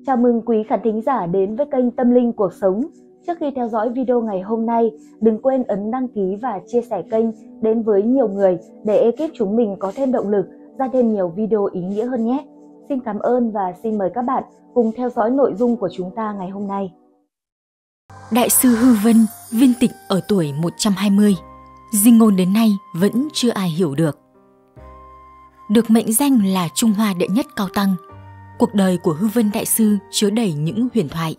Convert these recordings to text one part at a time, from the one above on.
Chào mừng quý khán thính giả đến với kênh Tâm Linh Cuộc Sống. Trước khi theo dõi video ngày hôm nay, đừng quên ấn đăng ký và chia sẻ kênh đến với nhiều người để ekip chúng mình có thêm động lực ra thêm nhiều video ý nghĩa hơn nhé. Xin cảm ơn và xin mời các bạn cùng theo dõi nội dung của chúng ta ngày hôm nay. Đại sư Hư Vân viên tịch ở tuổi 120, di ngôn đến nay vẫn chưa ai hiểu được. Được mệnh danh là Trung Hoa đệ nhất cao tăng, cuộc đời của Hư Vân Đại sư chứa đầy những huyền thoại.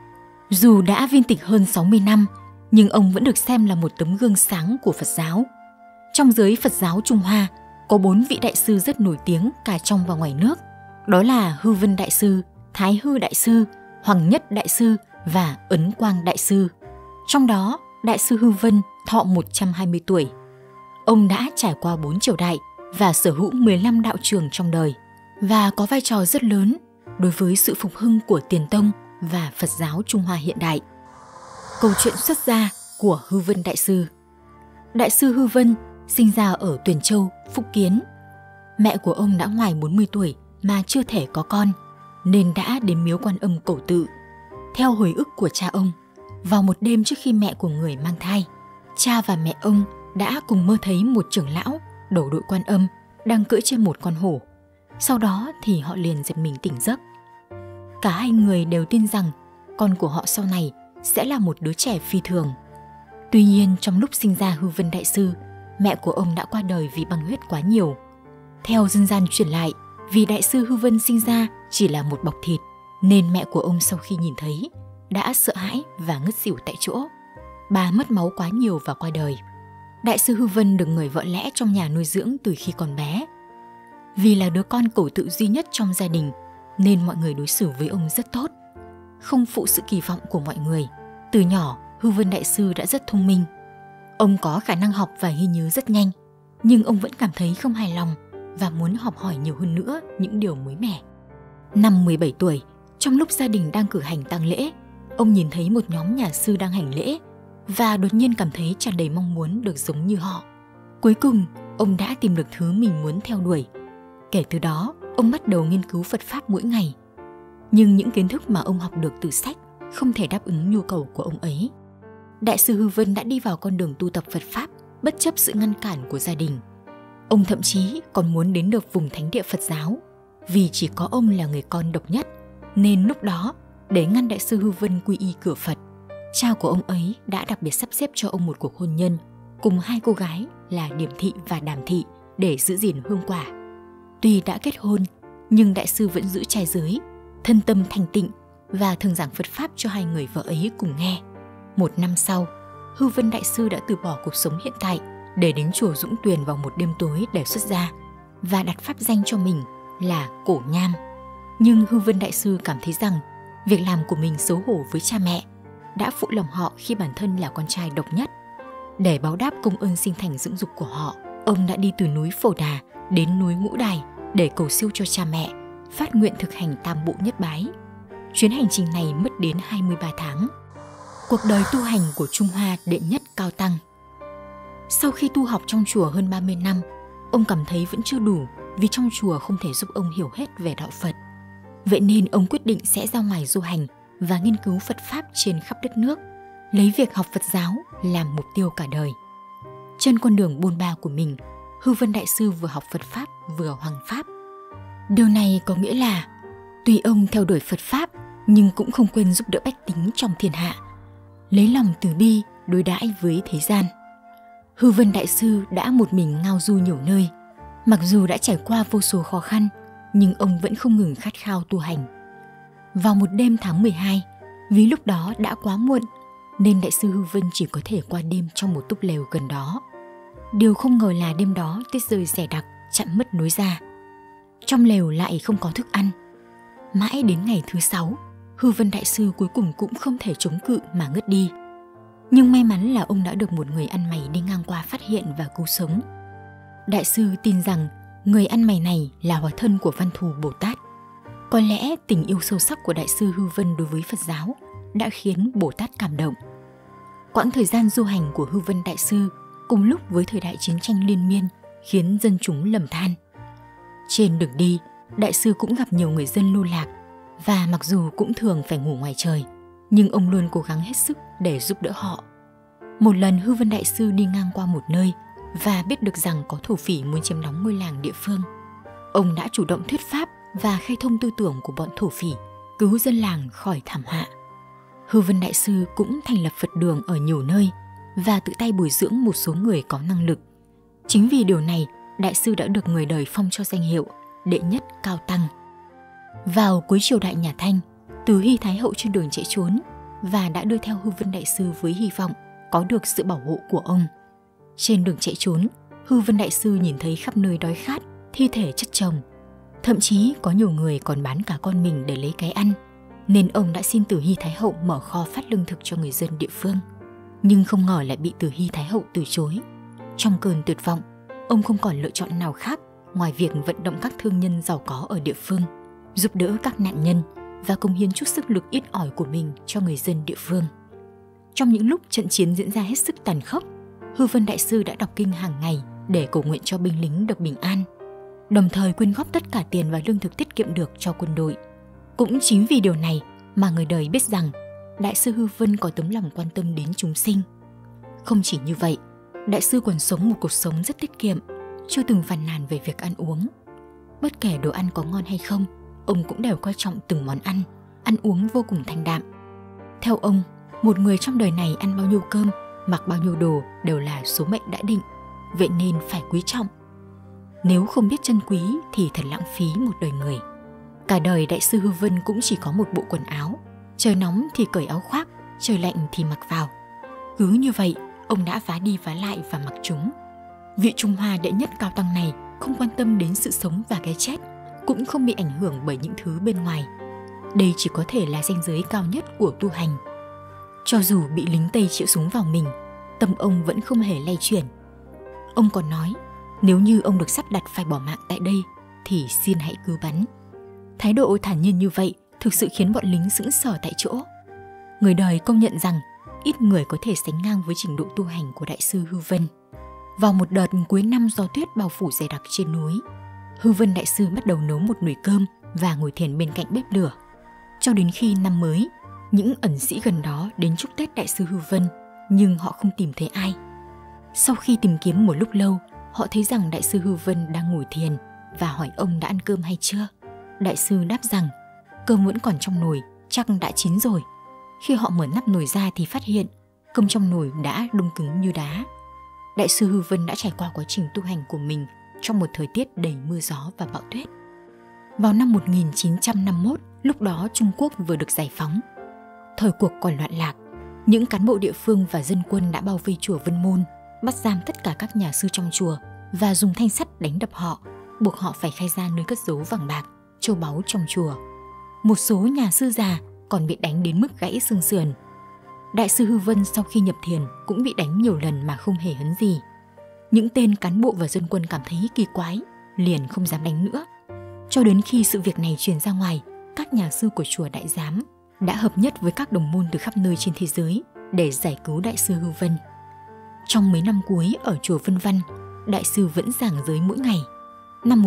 Dù đã viên tịch hơn 60 năm, nhưng ông vẫn được xem là một tấm gương sáng của Phật giáo. Trong giới Phật giáo Trung Hoa, có 4 vị đại sư rất nổi tiếng cả trong và ngoài nước. Đó là Hư Vân Đại sư, Thái Hư Đại sư, Hoàng Nhất Đại sư và Ấn Quang Đại sư. Trong đó, Đại sư Hư Vân thọ 120 tuổi. Ông đã trải qua 4 triều đại và sở hữu 15 đạo trường trong đời, và có vai trò rất lớn đối với sự phục hưng của Tiền Tông và Phật giáo Trung Hoa hiện đại. Câu chuyện xuất gia của Hư Vân Đại sư. Đại sư Hư Vân sinh ra ở Tuyền Châu, Phúc Kiến. Mẹ của ông đã ngoài 40 tuổi mà chưa thể có con, nên đã đến miếu Quan Âm cầu tự. Theo hồi ức của cha ông, vào một đêm trước khi mẹ của người mang thai, cha và mẹ ông đã cùng mơ thấy một trưởng lão đầu đội Quan Âm đang cưỡi trên một con hổ. Sau đó thì họ liền giật mình tỉnh giấc. Cả hai người đều tin rằng con của họ sau này sẽ là một đứa trẻ phi thường. Tuy nhiên, trong lúc sinh ra Hư Vân Đại sư, mẹ của ông đã qua đời vì băng huyết quá nhiều. Theo dân gian truyền lại, vì Đại sư Hư Vân sinh ra chỉ là một bọc thịt, nên mẹ của ông sau khi nhìn thấy đã sợ hãi và ngất xỉu tại chỗ. Bà mất máu quá nhiều và qua đời. Đại sư Hư Vân được người vợ lẽ trong nhà nuôi dưỡng từ khi còn bé. Vì là đứa con cẩu tự duy nhất trong gia đình, nên mọi người đối xử với ông rất tốt, không phụ sự kỳ vọng của mọi người. Từ nhỏ, Hư Vân Đại sư đã rất thông minh. Ông có khả năng học và ghi nhớ rất nhanh, nhưng ông vẫn cảm thấy không hài lòng và muốn học hỏi nhiều hơn nữa những điều mới mẻ. Năm 17 tuổi, trong lúc gia đình đang cử hành tang lễ, ông nhìn thấy một nhóm nhà sư đang hành lễ và đột nhiên cảm thấy tràn đầy mong muốn được giống như họ. Cuối cùng, ông đã tìm được thứ mình muốn theo đuổi. Kể từ đó, ông bắt đầu nghiên cứu Phật Pháp mỗi ngày. Nhưng những kiến thức mà ông học được từ sách không thể đáp ứng nhu cầu của ông ấy. Đại sư Hư Vân đã đi vào con đường tu tập Phật Pháp bất chấp sự ngăn cản của gia đình. Ông thậm chí còn muốn đến được vùng thánh địa Phật giáo, vì chỉ có ông là người con độc nhất. Nên lúc đó, để ngăn Đại sư Hư Vân quy y cửa Phật, cha của ông ấy đã đặc biệt sắp xếp cho ông một cuộc hôn nhân cùng hai cô gái là Điểm Thị và Đàm Thị để giữ gìn hương quả. Tuy đã kết hôn, nhưng đại sư vẫn giữ trai giới, thân tâm thanh tịnh và thường giảng Phật Pháp cho hai người vợ ấy cùng nghe. 1 năm sau, Hư Vân Đại sư đã từ bỏ cuộc sống hiện tại để đến chùa Dũng Tuyền vào một đêm tối để xuất gia và đặt pháp danh cho mình là Cổ Nham. Nhưng Hư Vân Đại sư cảm thấy rằng việc làm của mình xấu hổ với cha mẹ, đã phụ lòng họ khi bản thân là con trai độc nhất. Để báo đáp công ơn sinh thành dưỡng dục của họ, ông đã đi từ núi Phổ Đà đến núi Ngũ Đài để cầu siêu cho cha mẹ, phát nguyện thực hành Tam Bộ Nhất Bái. Chuyến hành trình này mất đến 23 tháng. Cuộc đời tu hành của Trung Hoa đệ nhất cao tăng. Sau khi tu học trong chùa hơn 30 năm, ông cảm thấy vẫn chưa đủ vì trong chùa không thể giúp ông hiểu hết về đạo Phật. Vậy nên ông quyết định sẽ ra ngoài du hành và nghiên cứu Phật Pháp trên khắp đất nước, lấy việc học Phật giáo làm mục tiêu cả đời. Trên con đường bôn ba của mình, Hư Vân Đại sư vừa học Phật Pháp vừa hoằng Pháp. Điều này có nghĩa là tuy ông theo đuổi Phật Pháp nhưng cũng không quên giúp đỡ bách tính trong thiên hạ, lấy lòng từ bi đối đãi với thế gian. Hư Vân Đại sư đã một mình ngao du nhiều nơi. Mặc dù đã trải qua vô số khó khăn, nhưng ông vẫn không ngừng khát khao tu hành. Vào một đêm tháng 12, vì lúc đó đã quá muộn, nên Đại sư Hư Vân chỉ có thể qua đêm trong một túp lều gần đó. Điều không ngờ là đêm đó tuyết rơi dày đặc, chặn mất lối ra. Trong lều lại không có thức ăn. Mãi đến ngày thứ 6, Hư Vân Đại sư cuối cùng cũng không thể chống cự mà ngất đi. Nhưng may mắn là ông đã được một người ăn mày đi ngang qua phát hiện và cứu sống. Đại sư tin rằng người ăn mày này là hóa thân của Văn Thù Bồ Tát. Có lẽ tình yêu sâu sắc của Đại sư Hư Vân đối với Phật giáo đã khiến Bồ Tát cảm động. Quãng thời gian du hành của Hư Vân Đại sư cùng lúc với thời đại chiến tranh liên miên khiến dân chúng lầm than. Trên đường đi, Đại sư cũng gặp nhiều người dân lưu lạc và mặc dù cũng thường phải ngủ ngoài trời, nhưng ông luôn cố gắng hết sức để giúp đỡ họ. Một lần Hư Vân Đại Sư đi ngang qua một nơi và biết được rằng có thổ phỉ muốn chiếm đóng ngôi làng địa phương. Ông đã chủ động thuyết pháp và khai thông tư tưởng của bọn thổ phỉ, cứu dân làng khỏi thảm họa. Hư Vân Đại Sư cũng thành lập Phật đường ở nhiều nơi và tự tay bồi dưỡng một số người có năng lực. Chính vì điều này, Đại Sư đã được người đời phong cho danh hiệu Đệ Nhất Cao Tăng. Vào cuối triều đại nhà Thanh, Từ Hy Thái Hậu trên đường chạy trốn và đã đưa theo Hư Vân Đại Sư với hy vọng có được sự bảo hộ của ông. Trên đường chạy trốn, Hư Vân Đại Sư nhìn thấy khắp nơi đói khát, thi thể chất chồng. Thậm chí có nhiều người còn bán cả con mình để lấy cái ăn, nên ông đã xin Từ Hy Thái Hậu mở kho phát lương thực cho người dân địa phương. Nhưng không ngờ lại bị Từ Hy Thái Hậu từ chối. Trong cơn tuyệt vọng, ông không còn lựa chọn nào khác ngoài việc vận động các thương nhân giàu có ở địa phương, giúp đỡ các nạn nhân và cống hiến chút sức lực ít ỏi của mình cho người dân địa phương. Trong những lúc trận chiến diễn ra hết sức tàn khốc, Hư Vân Đại Sư đã đọc kinh hàng ngày để cầu nguyện cho binh lính được bình an, đồng thời quyên góp tất cả tiền và lương thực tiết kiệm được cho quân đội. Cũng chính vì điều này mà người đời biết rằng Đại sư Hư Vân có tấm lòng quan tâm đến chúng sinh. Không chỉ như vậy, Đại sư còn sống một cuộc sống rất tiết kiệm, chưa từng phàn nàn về việc ăn uống. Bất kể đồ ăn có ngon hay không, ông cũng đều coi trọng từng món ăn uống vô cùng thanh đạm. Theo ông, một người trong đời này ăn bao nhiêu cơm, mặc bao nhiêu đồ đều là số mệnh đã định, vậy nên phải quý trọng. Nếu không biết trân quý thì thật lãng phí một đời người. Cả đời Đại sư Hư Vân cũng chỉ có một bộ quần áo, trời nóng thì cởi áo khoác, trời lạnh thì mặc vào. Cứ như vậy, ông đã vá đi vá lại và mặc chúng. Vị Trung Hoa Đệ Nhất Cao Tăng này không quan tâm đến sự sống và cái chết, cũng không bị ảnh hưởng bởi những thứ bên ngoài. Đây chỉ có thể là ranh giới cao nhất của tu hành. Cho dù bị lính Tây chĩa súng vào mình, tâm ông vẫn không hề lay chuyển. Ông còn nói, nếu như ông được sắp đặt phải bỏ mạng tại đây, thì xin hãy cứ bắn. Thái độ thản nhiên như vậy thực sự khiến bọn lính sững sờ tại chỗ. Người đời công nhận rằng ít người có thể sánh ngang với trình độ tu hành của Đại sư Hư Vân. Vào một đợt cuối năm gió tuyết bao phủ dày đặc trên núi, Hư Vân Đại sư bắt đầu nấu một nồi cơm và ngồi thiền bên cạnh bếp lửa. Cho đến khi năm mới, những ẩn sĩ gần đó đến chúc Tết Đại sư Hư Vân, nhưng họ không tìm thấy ai. Sau khi tìm kiếm một lúc lâu, họ thấy rằng Đại sư Hư Vân đang ngồi thiền và hỏi ông đã ăn cơm hay chưa. Đại sư đáp rằng cơm vẫn còn trong nồi, chắc đã chín rồi. Khi họ mở nắp nồi ra thì phát hiện cơm trong nồi đã đông cứng như đá. Đại sư Hư Vân đã trải qua quá trình tu hành của mình trong một thời tiết đầy mưa gió và bão tuyết. Vào năm 1951, lúc đó Trung Quốc vừa được giải phóng. Thời cuộc còn loạn lạc, những cán bộ địa phương và dân quân đã bao vây chùa Vân Môn, bắt giam tất cả các nhà sư trong chùa và dùng thanh sắt đánh đập họ, buộc họ phải khai ra nơi cất giấu vàng bạc, châu báu trong chùa. Một số nhà sư già còn bị đánh đến mức gãy xương sườn. Đại sư Hư Vân sau khi nhập thiền cũng bị đánh nhiều lần mà không hề hấn gì. Những tên cán bộ và dân quân cảm thấy kỳ quái, liền không dám đánh nữa. Cho đến khi sự việc này truyền ra ngoài, các nhà sư của chùa Đại Giám đã hợp nhất với các đồng môn từ khắp nơi trên thế giới để giải cứu Đại sư Hư Vân. Trong mấy năm cuối ở chùa Vân Văn, Đại sư vẫn giảng giới mỗi ngày. Năm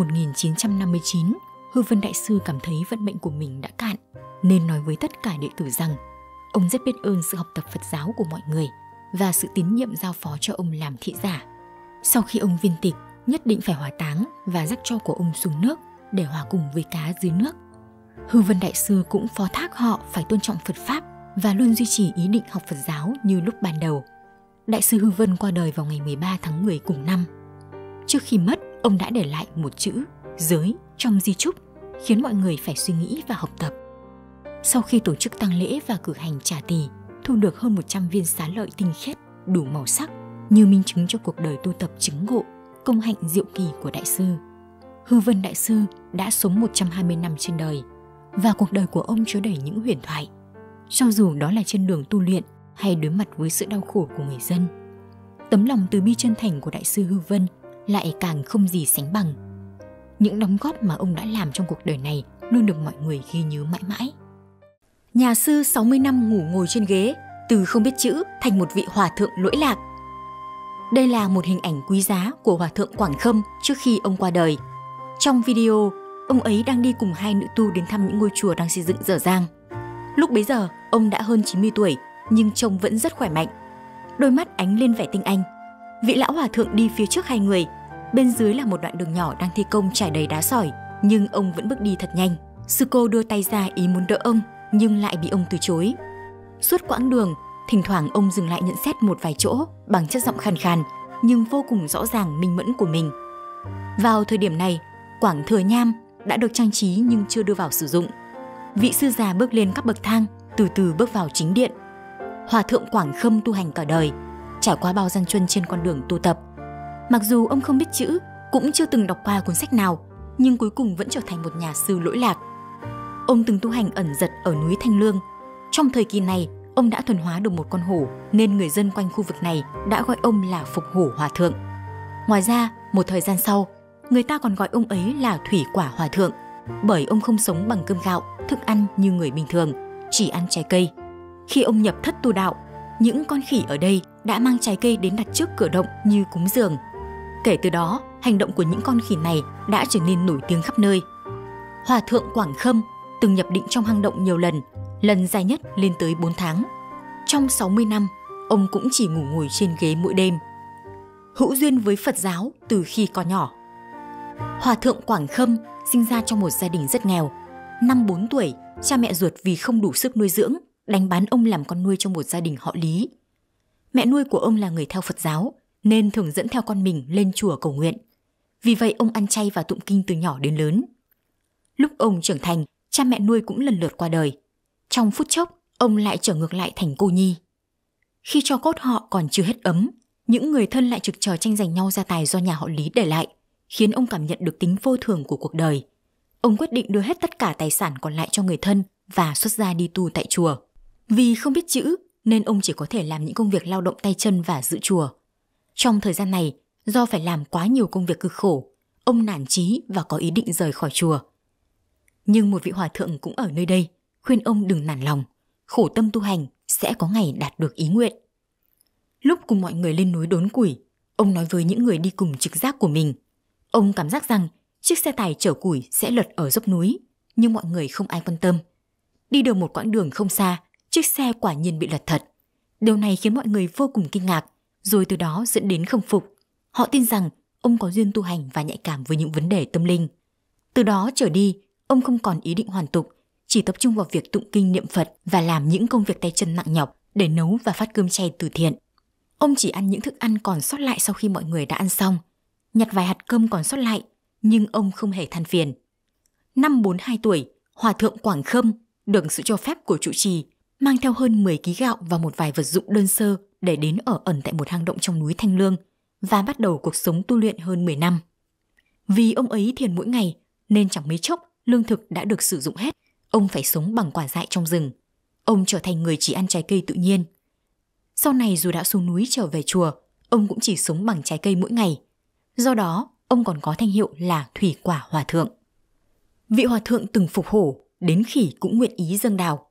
1959, Hư Vân Đại sư cảm thấy vận mệnh của mình đã cạn, nên nói với tất cả đệ tử rằng ông rất biết ơn sự học tập Phật giáo của mọi người và sự tín nhiệm giao phó cho ông làm thị giả. Sau khi ông viên tịch, nhất định phải hỏa táng và rắc tro của ông xuống nước để hòa cùng với cá dưới nước. Hư Vân Đại sư cũng phó thác họ phải tôn trọng Phật Pháp và luôn duy trì ý định học Phật giáo như lúc ban đầu. Đại sư Hư Vân qua đời vào ngày 13 tháng 10 cùng năm. Trước khi mất, ông đã để lại một chữ giới trong di chúc, khiến mọi người phải suy nghĩ và học tập. Sau khi tổ chức tang lễ và cử hành trả tỳ, thu được hơn 100 viên xá lợi tinh khiết, đủ màu sắc, như minh chứng cho cuộc đời tu tập chứng ngộ, công hạnh diệu kỳ của Đại sư. Hư Vân Đại sư đã sống 120 năm trên đời, và cuộc đời của ông chứa đầy những huyền thoại. Cho dù đó là trên đường tu luyện hay đối mặt với sự đau khổ của người dân, tấm lòng từ bi chân thành của Đại sư Hư Vân lại càng không gì sánh bằng. Những đóng góp mà ông đã làm trong cuộc đời này luôn được mọi người ghi nhớ mãi mãi. Nhà sư 60 năm ngủ ngồi trên ghế, từ không biết chữ thành một vị hòa thượng lỗi lạc. Đây là một hình ảnh quý giá của hòa thượng Quảng Khâm trước khi ông qua đời. Trong video, ông ấy đang đi cùng 2 nữ tu đến thăm những ngôi chùa đang xây dựng dở dang. Lúc bấy giờ, ông đã hơn 90 tuổi, nhưng trông vẫn rất khỏe mạnh. Đôi mắt ánh lên vẻ tinh anh. Vị lão hòa thượng đi phía trước 2 người, bên dưới là một đoạn đường nhỏ đang thi công trải đầy đá sỏi, nhưng ông vẫn bước đi thật nhanh. Sư cô đưa tay ra ý muốn đỡ ông, nhưng lại bị ông từ chối. Suốt quãng đường, thỉnh thoảng ông dừng lại nhận xét một vài chỗ bằng chất giọng khàn khàn, nhưng vô cùng rõ ràng minh mẫn của mình. Vào thời điểm này, quảng thừa nham đã được trang trí nhưng chưa đưa vào sử dụng. Vị sư già bước lên các bậc thang, từ từ bước vào chính điện. Hòa thượng Quảng Khâm tu hành cả đời, trải qua bao gian truân trên con đường tu tập. Mặc dù ông không biết chữ, cũng chưa từng đọc qua cuốn sách nào, nhưng cuối cùng vẫn trở thành một nhà sư lỗi lạc. Ông từng tu hành ẩn dật ở núi Thanh Lương. Trong thời kỳ này, ông đã thuần hóa được một con hổ, nên người dân quanh khu vực này đã gọi ông là Phục Hổ Hòa Thượng. Ngoài ra, một thời gian sau, người ta còn gọi ông ấy là Thủy Quả Hòa Thượng, bởi ông không sống bằng cơm gạo, thức ăn như người bình thường, chỉ ăn trái cây. Khi ông nhập thất tu đạo, những con khỉ ở đây đã mang trái cây đến đặt trước cửa động như cúng dường. Kể từ đó, hành động của những con khỉ này đã trở nên nổi tiếng khắp nơi. Hòa thượng Quảng Khâm từng nhập định trong hang động nhiều lần dài nhất lên tới 4 tháng. Trong 60 năm, ông cũng chỉ ngủ ngồi trên ghế mỗi đêm. Hữu duyên với Phật giáo từ khi còn nhỏ. Hòa thượng Quảng Khâm sinh ra trong một gia đình rất nghèo. Năm 4 tuổi, cha mẹ ruột vì không đủ sức nuôi dưỡng, đánh bán ông làm con nuôi trong một gia đình họ Lý. Mẹ nuôi của ông là người theo Phật giáo, nên thường dẫn theo con mình lên chùa cầu nguyện. Vì vậy ông ăn chay và tụng kinh từ nhỏ đến lớn. Lúc ông trưởng thành, cha mẹ nuôi cũng lần lượt qua đời. Trong phút chốc, ông lại trở ngược lại thành cô nhi. Khi tro cốt họ còn chưa hết ấm, những người thân lại trực chờ tranh giành nhau gia tài do nhà họ Lý để lại, khiến ông cảm nhận được tính vô thường của cuộc đời. Ông quyết định đưa hết tất cả tài sản còn lại cho người thân và xuất gia đi tu tại chùa. Vì không biết chữ nên ông chỉ có thể làm những công việc lao động tay chân và giữ chùa. Trong thời gian này, do phải làm quá nhiều công việc cực khổ, ông nản chí và có ý định rời khỏi chùa. Nhưng một vị hòa thượng cũng ở nơi đây khuyên ông đừng nản lòng, khổ tâm tu hành sẽ có ngày đạt được ý nguyện. Lúc cùng mọi người lên núi đốn củi, ông nói với những người đi cùng trực giác của mình. Ông cảm giác rằng chiếc xe tải chở củi sẽ lật ở dốc núi, nhưng mọi người không ai quan tâm. Đi được một quãng đường không xa, chiếc xe quả nhiên bị lật thật. Điều này khiến mọi người vô cùng kinh ngạc, rồi từ đó dẫn đến khâm phục. Họ tin rằng ông có duyên tu hành và nhạy cảm với những vấn đề tâm linh. Từ đó trở đi, ông không còn ý định hoàn tục, chỉ tập trung vào việc tụng kinh niệm Phật và làm những công việc tay chân nặng nhọc để nấu và phát cơm chay từ thiện. Ông chỉ ăn những thức ăn còn sót lại sau khi mọi người đã ăn xong, nhặt vài hạt cơm còn sót lại, nhưng ông không hề than phiền. Năm 42 tuổi, Hòa thượng Quảng Khâm được sự cho phép của trụ trì mang theo hơn 10 kg gạo và một vài vật dụng đơn sơ để đến ở ẩn tại một hang động trong núi Thanh Lương và bắt đầu cuộc sống tu luyện hơn 10 năm. Vì ông ấy thiền mỗi ngày nên chẳng mấy chốc lương thực đã được sử dụng hết. Ông phải sống bằng quả dại trong rừng. Ông trở thành người chỉ ăn trái cây tự nhiên. Sau này dù đã xuống núi trở về chùa, ông cũng chỉ sống bằng trái cây mỗi ngày. Do đó, ông còn có thanh hiệu là Thủy Quả Hòa Thượng. Vị hòa thượng từng phục hổ, đến khỉ cũng nguyện ý dâng đào.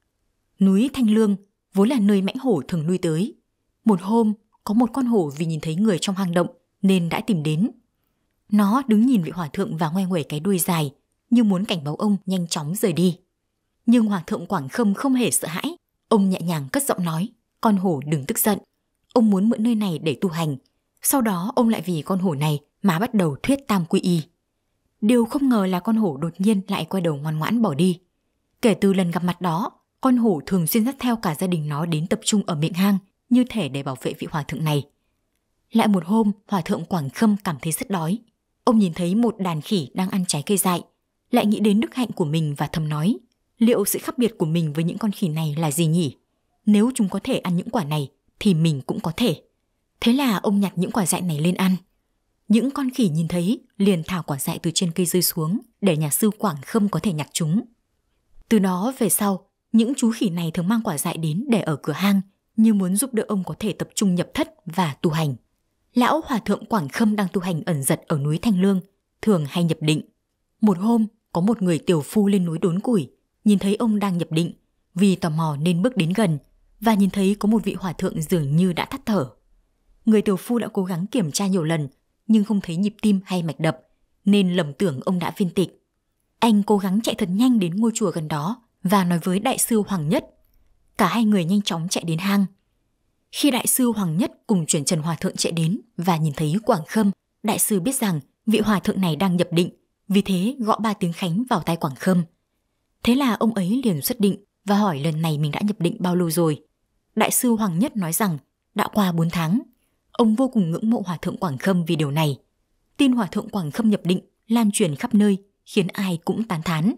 Núi Thanh Lương vốn là nơi mãnh hổ thường lui tới. Một hôm, có một con hổ vì nhìn thấy người trong hang động nên đã tìm đến. Nó đứng nhìn vị hòa thượng và ngoe nguẩy cái đuôi dài, như muốn cảnh báo ông nhanh chóng rời đi. Nhưng hòa thượng Quảng Khâm không hề sợ hãi. Ông nhẹ nhàng cất giọng nói, con hổ đừng tức giận. Ông muốn mượn nơi này để tu hành. Sau đó ông lại vì con hổ này mà bắt đầu thuyết tam quy y. Điều không ngờ là con hổ đột nhiên lại quay đầu ngoan ngoãn bỏ đi. Kể từ lần gặp mặt đó, con hổ thường xuyên dắt theo cả gia đình nó đến tập trung ở miệng hang, như thể để bảo vệ vị hòa thượng này. Lại một hôm, hòa thượng Quảng Khâm cảm thấy rất đói. Ông nhìn thấy một đàn khỉ đang ăn trái cây dại, lại nghĩ đến đức hạnh của mình và thầm nói, liệu sự khác biệt của mình với những con khỉ này là gì nhỉ? Nếu chúng có thể ăn những quả này, thì mình cũng có thể. Thế là ông nhặt những quả dại này lên ăn. Những con khỉ nhìn thấy liền thả quả dại từ trên cây rơi xuống để nhà sư Quảng Khâm có thể nhặt chúng. Từ đó về sau, những chú khỉ này thường mang quả dại đến để ở cửa hang, như muốn giúp đỡ ông có thể tập trung nhập thất và tu hành. Lão hòa thượng Quảng Khâm đang tu hành ẩn dật ở núi Thanh Lương, thường hay nhập định. Một hôm, có một người tiểu phu lên núi đốn củi, nhìn thấy ông đang nhập định, vì tò mò nên bước đến gần và nhìn thấy có một vị hòa thượng dường như đã tắt thở. Người tiểu phu đã cố gắng kiểm tra nhiều lần nhưng không thấy nhịp tim hay mạch đập, nên lầm tưởng ông đã viên tịch. Anh cố gắng chạy thật nhanh đến ngôi chùa gần đó và nói với đại sư Hoàng Nhất. Cả hai người nhanh chóng chạy đến hang. Khi đại sư Hoàng Nhất cùng Chuyển Trần Hòa Thượng chạy đến và nhìn thấy Quảng Khâm, đại sư biết rằng vị hòa thượng này đang nhập định, vì thế gõ 3 tiếng khánh vào tai Quảng Khâm. Thế là ông ấy liền xuất định và hỏi lần này mình đã nhập định bao lâu rồi. Đại sư Hoàng Nhất nói rằng đã qua 4 tháng. Ông vô cùng ngưỡng mộ hòa thượng Quảng Khâm vì điều này. Tin hòa thượng Quảng Khâm nhập định lan truyền khắp nơi, khiến ai cũng tán thán.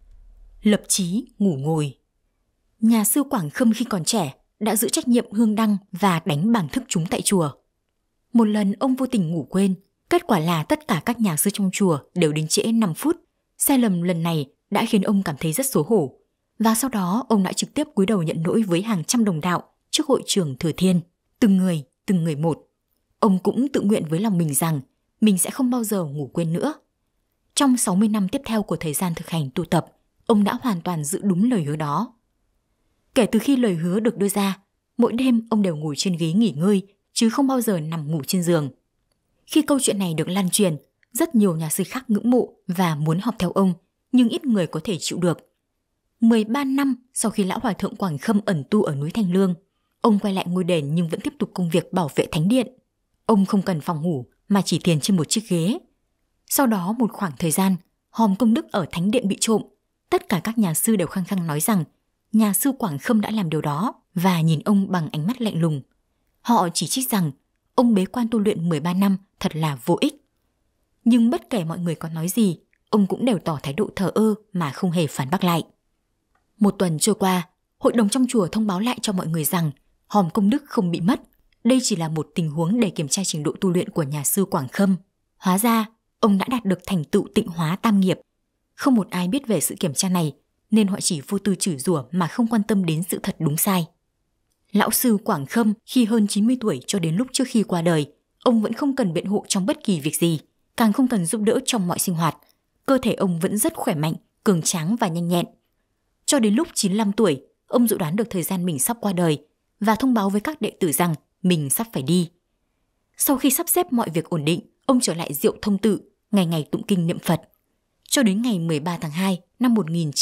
Lập chí ngủ ngồi. Nhà sư Quảng Khâm khi còn trẻ đã giữ trách nhiệm hương đăng và đánh bảng thức chúng tại chùa. Một lần ông vô tình ngủ quên, kết quả là tất cả các nhà sư trong chùa đều đến trễ 5 phút. Sai lầm lần này đã khiến ông cảm thấy rất xấu hổ, và sau đó ông đã trực tiếp cúi đầu nhận lỗi với hàng trăm đồng đạo trước hội trưởng Thừa Thiên, từng người một. Ông cũng tự nguyện với lòng mình rằng mình sẽ không bao giờ ngủ quên nữa. Trong 60 năm tiếp theo của thời gian thực hành tu tập, ông đã hoàn toàn giữ đúng lời hứa đó. Kể từ khi lời hứa được đưa ra, mỗi đêm ông đều ngồi trên ghế nghỉ ngơi, chứ không bao giờ nằm ngủ trên giường. Khi câu chuyện này được lan truyền, rất nhiều nhà sư khác ngưỡng mộ và muốn học theo ông, nhưng ít người có thể chịu được. 13 năm sau khi lão hòa thượng Quảng Khâm ẩn tu ở núi Thanh Lương, ông quay lại ngôi đền nhưng vẫn tiếp tục công việc bảo vệ thánh điện. Ông không cần phòng ngủ mà chỉ thiền trên một chiếc ghế. Sau đó một khoảng thời gian, hòm công đức ở thánh điện bị trộm. Tất cả các nhà sư đều khăng khăng nói rằng nhà sư Quảng Khâm đã làm điều đó và nhìn ông bằng ánh mắt lạnh lùng. Họ chỉ trích rằng ông bế quan tu luyện 13 năm thật là vô ích. Nhưng bất kể mọi người có nói gì, ông cũng đều tỏ thái độ thờ ơ mà không hề phản bác lại. Một tuần trôi qua, hội đồng trong chùa thông báo lại cho mọi người rằng hòm công đức không bị mất. Đây chỉ là một tình huống để kiểm tra trình độ tu luyện của nhà sư Quảng Khâm. Hóa ra, ông đã đạt được thành tựu tịnh hóa tam nghiệp. Không một ai biết về sự kiểm tra này, nên họ chỉ vô tư chửi rủa mà không quan tâm đến sự thật đúng sai. Lão sư Quảng Khâm khi hơn 90 tuổi cho đến lúc trước khi qua đời, ông vẫn không cần biện hộ trong bất kỳ việc gì, càng không cần giúp đỡ trong mọi sinh hoạt. Cơ thể ông vẫn rất khỏe mạnh, cường tráng và nhanh nhẹn. Cho đến lúc 95 tuổi, ông dự đoán được thời gian mình sắp qua đời và thông báo với các đệ tử rằng mình sắp phải đi. Sau khi sắp xếp mọi việc ổn định, ông trở lại Diệu Thông Tự, ngày ngày tụng kinh niệm Phật. Cho đến ngày 13 tháng 2 năm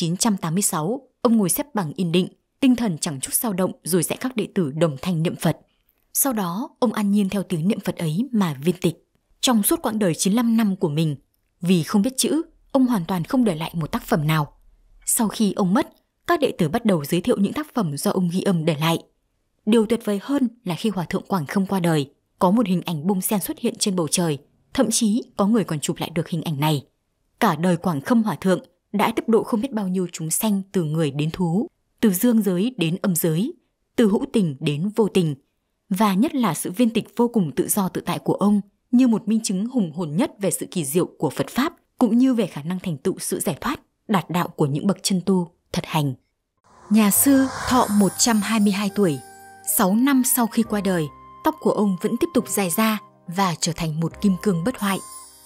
1986, ông ngồi xếp bằng yên định, tinh thần chẳng chút dao động rồi dạy các đệ tử đồng thanh niệm Phật. Sau đó, ông an nhiên theo tiếng niệm Phật ấy mà viên tịch. Trong suốt quãng đời 95 năm của mình, vì không biết chữ, ông hoàn toàn không để lại một tác phẩm nào. Sau khi ông mất, các đệ tử bắt đầu giới thiệu những tác phẩm do ông ghi âm để lại. Điều tuyệt vời hơn là khi hòa thượng Quảng Khâm qua đời, có một hình ảnh bông sen xuất hiện trên bầu trời, thậm chí có người còn chụp lại được hình ảnh này. Cả đời Quảng Khâm hòa thượng đã tiếp độ không biết bao nhiêu chúng sanh, từ người đến thú, từ dương giới đến âm giới, từ hữu tình đến vô tình, và nhất là sự viên tịch vô cùng tự do tự tại của ông như một minh chứng hùng hồn nhất về sự kỳ diệu của Phật Pháp, cũng như về khả năng thành tựu sự giải thoát, đạt đạo của những bậc chân tu, thật hành. Nhà sư thọ 122 tuổi, 6 năm sau khi qua đời, tóc của ông vẫn tiếp tục dài ra và trở thành một kim cương bất hoại.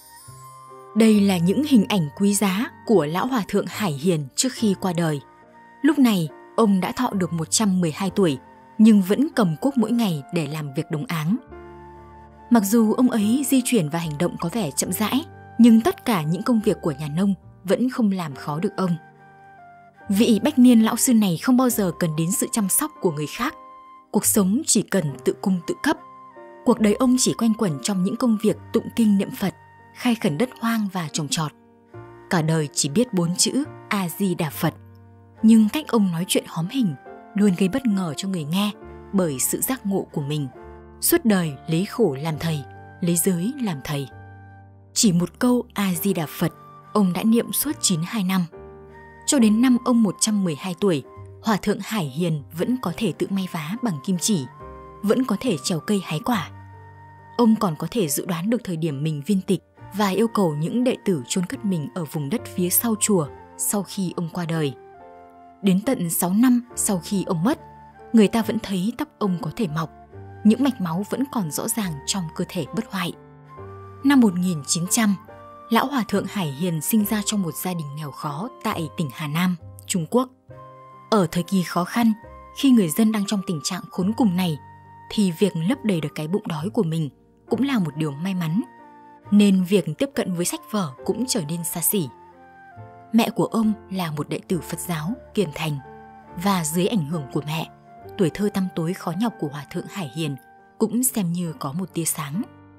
Đây là những hình ảnh quý giá của lão hòa thượng Hải Hiền trước khi qua đời. Lúc này, ông đã thọ được 112 tuổi, nhưng vẫn cầm cuốc mỗi ngày để làm việc đồng áng. Mặc dù ông ấy di chuyển và hành động có vẻ chậm rãi, nhưng tất cả những công việc của nhà nông vẫn không làm khó được ông. Vị bách niên lão sư này không bao giờ cần đến sự chăm sóc của người khác. Cuộc sống chỉ cần tự cung tự cấp. Cuộc đời ông chỉ quanh quẩn trong những công việc tụng kinh niệm Phật, khai khẩn đất hoang và trồng trọt. Cả đời chỉ biết 4 chữ A Di Đà Phật. Nhưng cách ông nói chuyện hóm hình luôn gây bất ngờ cho người nghe bởi sự giác ngộ của mình. Suốt đời lấy khổ làm thầy, lấy giới làm thầy. Chỉ một câu A Di Đà Phật, ông đã niệm suốt 92 năm. Cho đến năm ông 112 tuổi, hòa thượng Hải Hiền vẫn có thể tự may vá bằng kim chỉ, vẫn có thể trèo cây hái quả. Ông còn có thể dự đoán được thời điểm mình viên tịch và yêu cầu những đệ tử chôn cất mình ở vùng đất phía sau chùa sau khi ông qua đời. Đến tận 6 năm sau khi ông mất, người ta vẫn thấy tóc ông có thể mọc, những mạch máu vẫn còn rõ ràng trong cơ thể bất hoại. Năm 1900, lão hòa thượng Hải Hiền sinh ra trong một gia đình nghèo khó tại tỉnh Hà Nam, Trung Quốc. Ở thời kỳ khó khăn, khi người dân đang trong tình trạng khốn cùng này, thì việc lấp đầy được cái bụng đói của mình cũng là một điều may mắn, nên việc tiếp cận với sách vở cũng trở nên xa xỉ. Mẹ của ông là một đệ tử Phật giáo kiền thành, và dưới ảnh hưởng của mẹ, tuổi thơ tăm tối khó nhọc của Hòa thượng Hải Hiền cũng xem như có một tia sáng.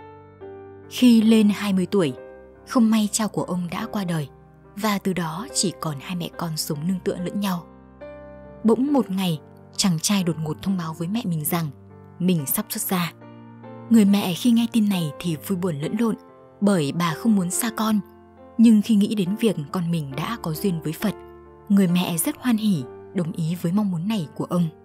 Khi lên 20 tuổi, không may cha của ông đã qua đời, và từ đó chỉ còn hai mẹ con sống nương tựa lẫn nhau. Bỗng một ngày, chàng trai đột ngột thông báo với mẹ mình rằng mình sắp xuất gia. Người mẹ khi nghe tin này thì vui buồn lẫn lộn, bởi bà không muốn xa con. Nhưng khi nghĩ đến việc con mình đã có duyên với Phật, người mẹ rất hoan hỉ, đồng ý với mong muốn này của ông.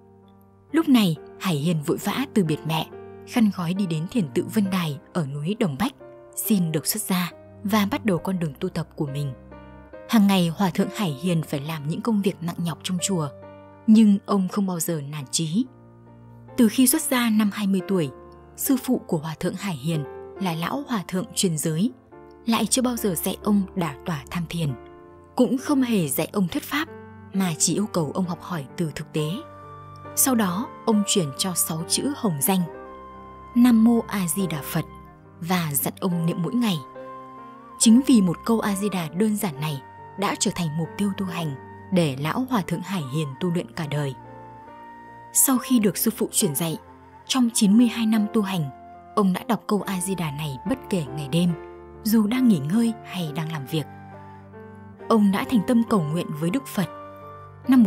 Lúc này, Hải Hiền vội vã từ biệt mẹ, khăn gói đi đến thiền tự Vân Đài ở núi Đồng Bách, xin được xuất gia và bắt đầu con đường tu tập của mình. Hàng ngày Hòa thượng Hải Hiền phải làm những công việc nặng nhọc trong chùa, nhưng ông không bao giờ nản chí. Từ khi xuất gia năm 20 tuổi, sư phụ của Hòa thượng Hải Hiền là lão Hòa thượng truyền giới lại chưa bao giờ dạy ông đả tỏa tham thiền, cũng không hề dạy ông thuyết pháp, mà chỉ yêu cầu ông học hỏi từ thực tế. Sau đó, ông truyền cho 6 chữ hồng danh Nam Mô A Di Đà Phật và dặn ông niệm mỗi ngày. Chính vì một câu A Di Đà đơn giản này đã trở thành mục tiêu tu hành để lão Hòa thượng Hải Hiền tu luyện cả đời. Sau khi được sư phụ truyền dạy, trong 92 năm tu hành, ông đã đọc câu A Di Đà này bất kể ngày đêm, dù đang nghỉ ngơi hay đang làm việc. Ông đã thành tâm cầu nguyện với Đức Phật. Năm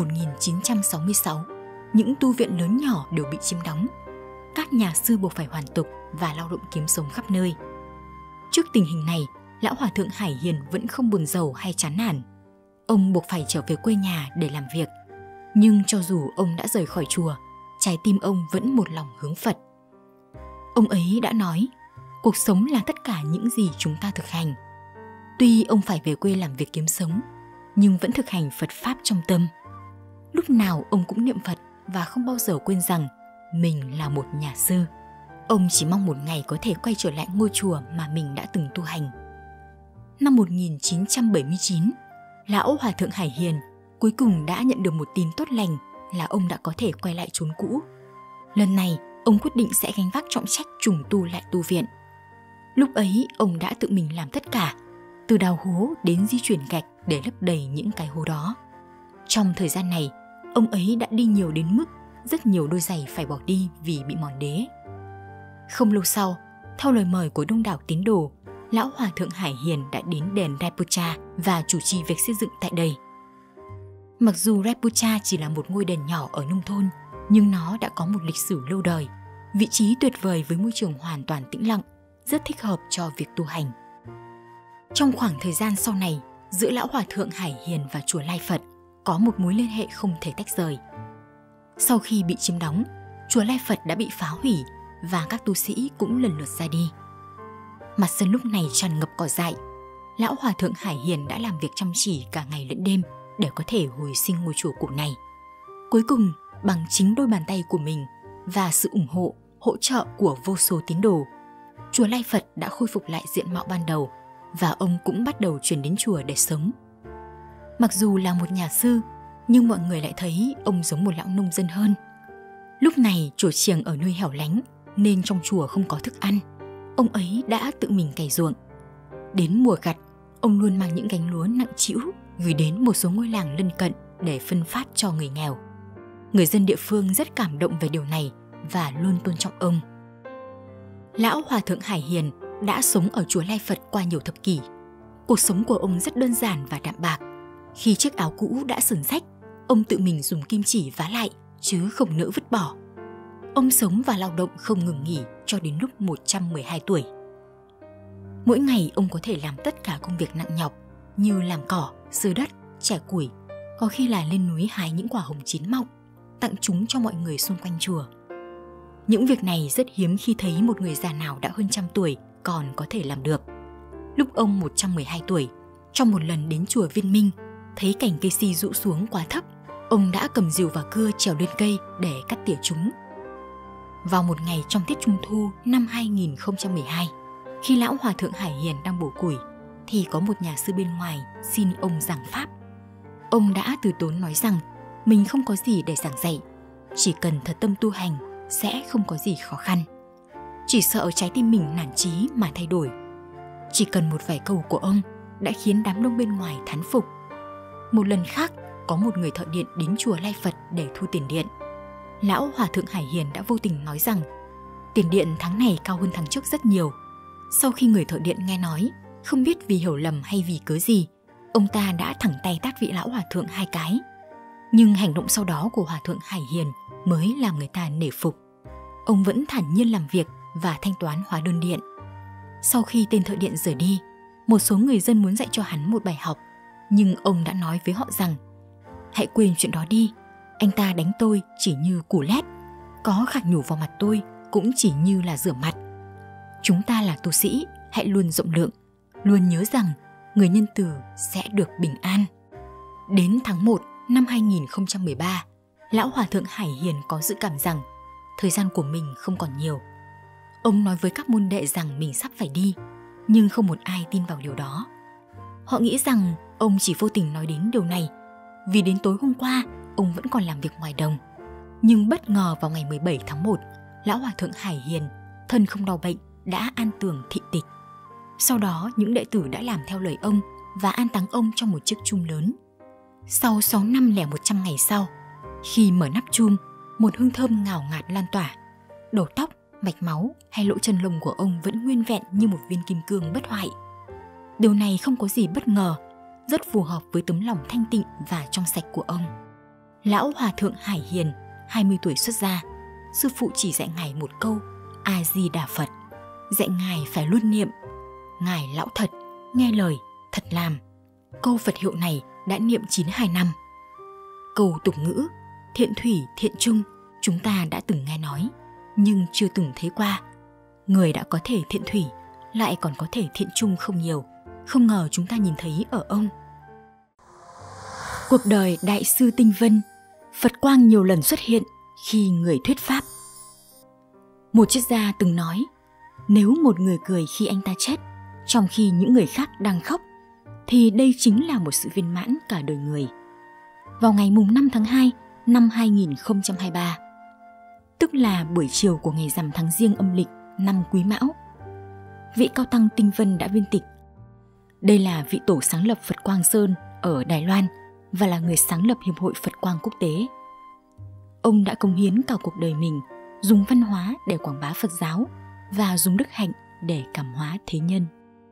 1966, những tu viện lớn nhỏ đều bị chiếm đóng. Các nhà sư buộc phải hoàn tục và lao động kiếm sống khắp nơi. Trước tình hình này, lão Hòa thượng Hải Hiền vẫn không buồn rầu hay chán nản. Ông buộc phải trở về quê nhà để làm việc. Nhưng cho dù ông đã rời khỏi chùa, trái tim ông vẫn một lòng hướng Phật. Ông ấy đã nói, cuộc sống là tất cả những gì chúng ta thực hành. Tuy ông phải về quê làm việc kiếm sống, nhưng vẫn thực hành Phật Pháp trong tâm. Lúc nào ông cũng niệm Phật và không bao giờ quên rằng mình là một nhà sư. Ông chỉ mong một ngày có thể quay trở lại ngôi chùa mà mình đã từng tu hành. Năm 1979, lão Hòa thượng Hải Hiền cuối cùng đã nhận được một tin tốt lành là ông đã có thể quay lại chốn cũ. Lần này, ông quyết định sẽ gánh vác trọng trách trùng tu lại tu viện. Lúc ấy, ông đã tự mình làm tất cả, từ đào hố đến di chuyển gạch để lấp đầy những cái hố đó. Trong thời gian này, ông ấy đã đi nhiều đến mức rất nhiều đôi giày phải bỏ đi vì bị mòn đế. Không lâu sau, theo lời mời của đông đảo tín đồ, lão Hòa thượng Hải Hiền đã đến đền Repucha và chủ trì việc xây dựng tại đây. Mặc dù Repucha chỉ là một ngôi đền nhỏ ở nông thôn, nhưng nó đã có một lịch sử lâu đời, vị trí tuyệt vời với môi trường hoàn toàn tĩnh lặng, rất thích hợp cho việc tu hành. Trong khoảng thời gian sau này, giữa lão Hòa thượng Hải Hiền và chùa Lai Phật có một mối liên hệ không thể tách rời. Sau khi bị chiếm đóng, chùa Lai Phật đã bị phá hủy và các tu sĩ cũng lần lượt ra đi. Mặt sân lúc này tràn ngập cỏ dại. Lão Hòa thượng Hải Hiền đã làm việc chăm chỉ cả ngày lẫn đêm để có thể hồi sinh ngôi chùa cũ này. Cuối cùng, bằng chính đôi bàn tay của mình và sự ủng hộ, hỗ trợ của vô số tín đồ, chùa Lai Phật đã khôi phục lại diện mạo ban đầu và ông cũng bắt đầu chuyển đến chùa để sống. Mặc dù là một nhà sư, nhưng mọi người lại thấy ông giống một lão nông dân hơn. Lúc này chùa chiền ở nơi hẻo lánh nên trong chùa không có thức ăn. Ông ấy đã tự mình cày ruộng. Đến mùa gặt, ông luôn mang những gánh lúa nặng trĩu gửi đến một số ngôi làng lân cận để phân phát cho người nghèo. Người dân địa phương rất cảm động về điều này và luôn tôn trọng ông. Lão Hòa thượng Hải Hiền đã sống ở chùa Lai Phật qua nhiều thập kỷ. Cuộc sống của ông rất đơn giản và đạm bạc. Khi chiếc áo cũ đã sờn rách, ông tự mình dùng kim chỉ vá lại chứ không nỡ vứt bỏ. Ông sống và lao động không ngừng nghỉ cho đến lúc 112 tuổi. Mỗi ngày ông có thể làm tất cả công việc nặng nhọc như làm cỏ, sới đất, chẻ củi, có khi là lên núi hái những quả hồng chín mọng, tặng chúng cho mọi người xung quanh chùa. Những việc này rất hiếm khi thấy một người già nào đã hơn 100 tuổi còn có thể làm được. Lúc ông 112 tuổi, trong một lần đến chùa Viên Minh, thấy cành cây si rũ xuống quá thấp, ông đã cầm rìu và cưa trèo lên cây để cắt tỉa chúng. Vào một ngày trong tiết Trung Thu năm 2012, khi lão Hòa thượng Hải Hiền đang bổ củi, thì có một nhà sư bên ngoài xin ông giảng pháp. Ông đã từ tốn nói rằng mình không có gì để giảng dạy, chỉ cần thật tâm tu hành sẽ không có gì khó khăn. Chỉ sợ trái tim mình nản chí mà thay đổi. Chỉ cần một vài câu của ông đã khiến đám đông bên ngoài thán phục Một lần khác, có một người thợ điện đến chùa Lai Phật để thu tiền điện. Lão Hòa thượng Hải Hiền đã vô tình nói rằng tiền điện tháng này cao hơn tháng trước rất nhiều. Sau khi người thợ điện nghe nói, không biết vì hiểu lầm hay vì cớ gì, ông ta đã thẳng tay tát vị lão hòa thượng 2 cái. Nhưng hành động sau đó của Hòa thượng Hải Hiền mới làm người ta nể phục. Ông vẫn thản nhiên làm việc và thanh toán hóa đơn điện. Sau khi tên thợ điện rời đi, một số người dân muốn dạy cho hắn một bài học, nhưng ông đã nói với họ rằng hãy quên chuyện đó đi, anh ta đánh tôi chỉ như củ lét, có khạc nhổ vào mặt tôi cũng chỉ như là rửa mặt. Chúng ta là tu sĩ, hãy luôn rộng lượng, luôn nhớ rằng người nhân từ sẽ được bình an. Đến tháng 1 năm 2013, lão Hòa thượng Hải Hiền có dự cảm rằng thời gian của mình không còn nhiều. Ông nói với các môn đệ rằng mình sắp phải đi, nhưng không một ai tin vào điều đó. Họ nghĩ rằng ông chỉ vô tình nói đến điều này, vì đến tối hôm qua ông vẫn còn làm việc ngoài đồng. Nhưng bất ngờ vào ngày 17 tháng 1, lão Hòa thượng Hải Hiền, thân không đau bệnh, đã an tường thị tịch. Sau đó những đệ tử đã làm theo lời ông và an táng ông trong một chiếc chum lớn. Sau 6 năm lẻ 100 ngày sau, khi mở nắp chum, một hương thơm ngào ngạt lan tỏa. Đầu tóc, mạch máu hay lỗ chân lông của ông vẫn nguyên vẹn như một viên kim cương bất hoại. Điều này không có gì bất ngờ, rất phù hợp với tấm lòng thanh tịnh và trong sạch của ông. Lão Hòa thượng Hải Hiền, 20 tuổi xuất gia, sư phụ chỉ dạy ngài một câu A Di Đà Phật, dạy ngài phải luôn niệm ngài lão thật, nghe lời, thật làm. Câu Phật hiệu này đã niệm 92 năm. Câu tục ngữ thiện thủy thiện trung chúng ta đã từng nghe nói, nhưng chưa từng thấy qua. Người đã có thể thiện thủy, lại còn có thể thiện trung không nhiều, không ngờ chúng ta nhìn thấy ở ông. Cuộc đời Đại sư Tinh Vân, Phật quang nhiều lần xuất hiện khi người thuyết pháp. Một triết gia từng nói, nếu một người cười khi anh ta chết, trong khi những người khác đang khóc, thì đây chính là một sự viên mãn cả đời người. Vào ngày mùng 5 tháng 2 năm 2023, tức là buổi chiều của ngày rằm tháng Giêng âm lịch năm Quý Mão, vị cao tăng Tinh Vân đã viên tịch. Đây là vị tổ sáng lập Phật Quang Sơn ở Đài Loan và là người sáng lập Hiệp hội Phật Quang Quốc tế. Ông đã cống hiến cả cuộc đời mình, dùng văn hóa để quảng bá Phật giáo và dùng đức hạnh để cảm hóa thế nhân.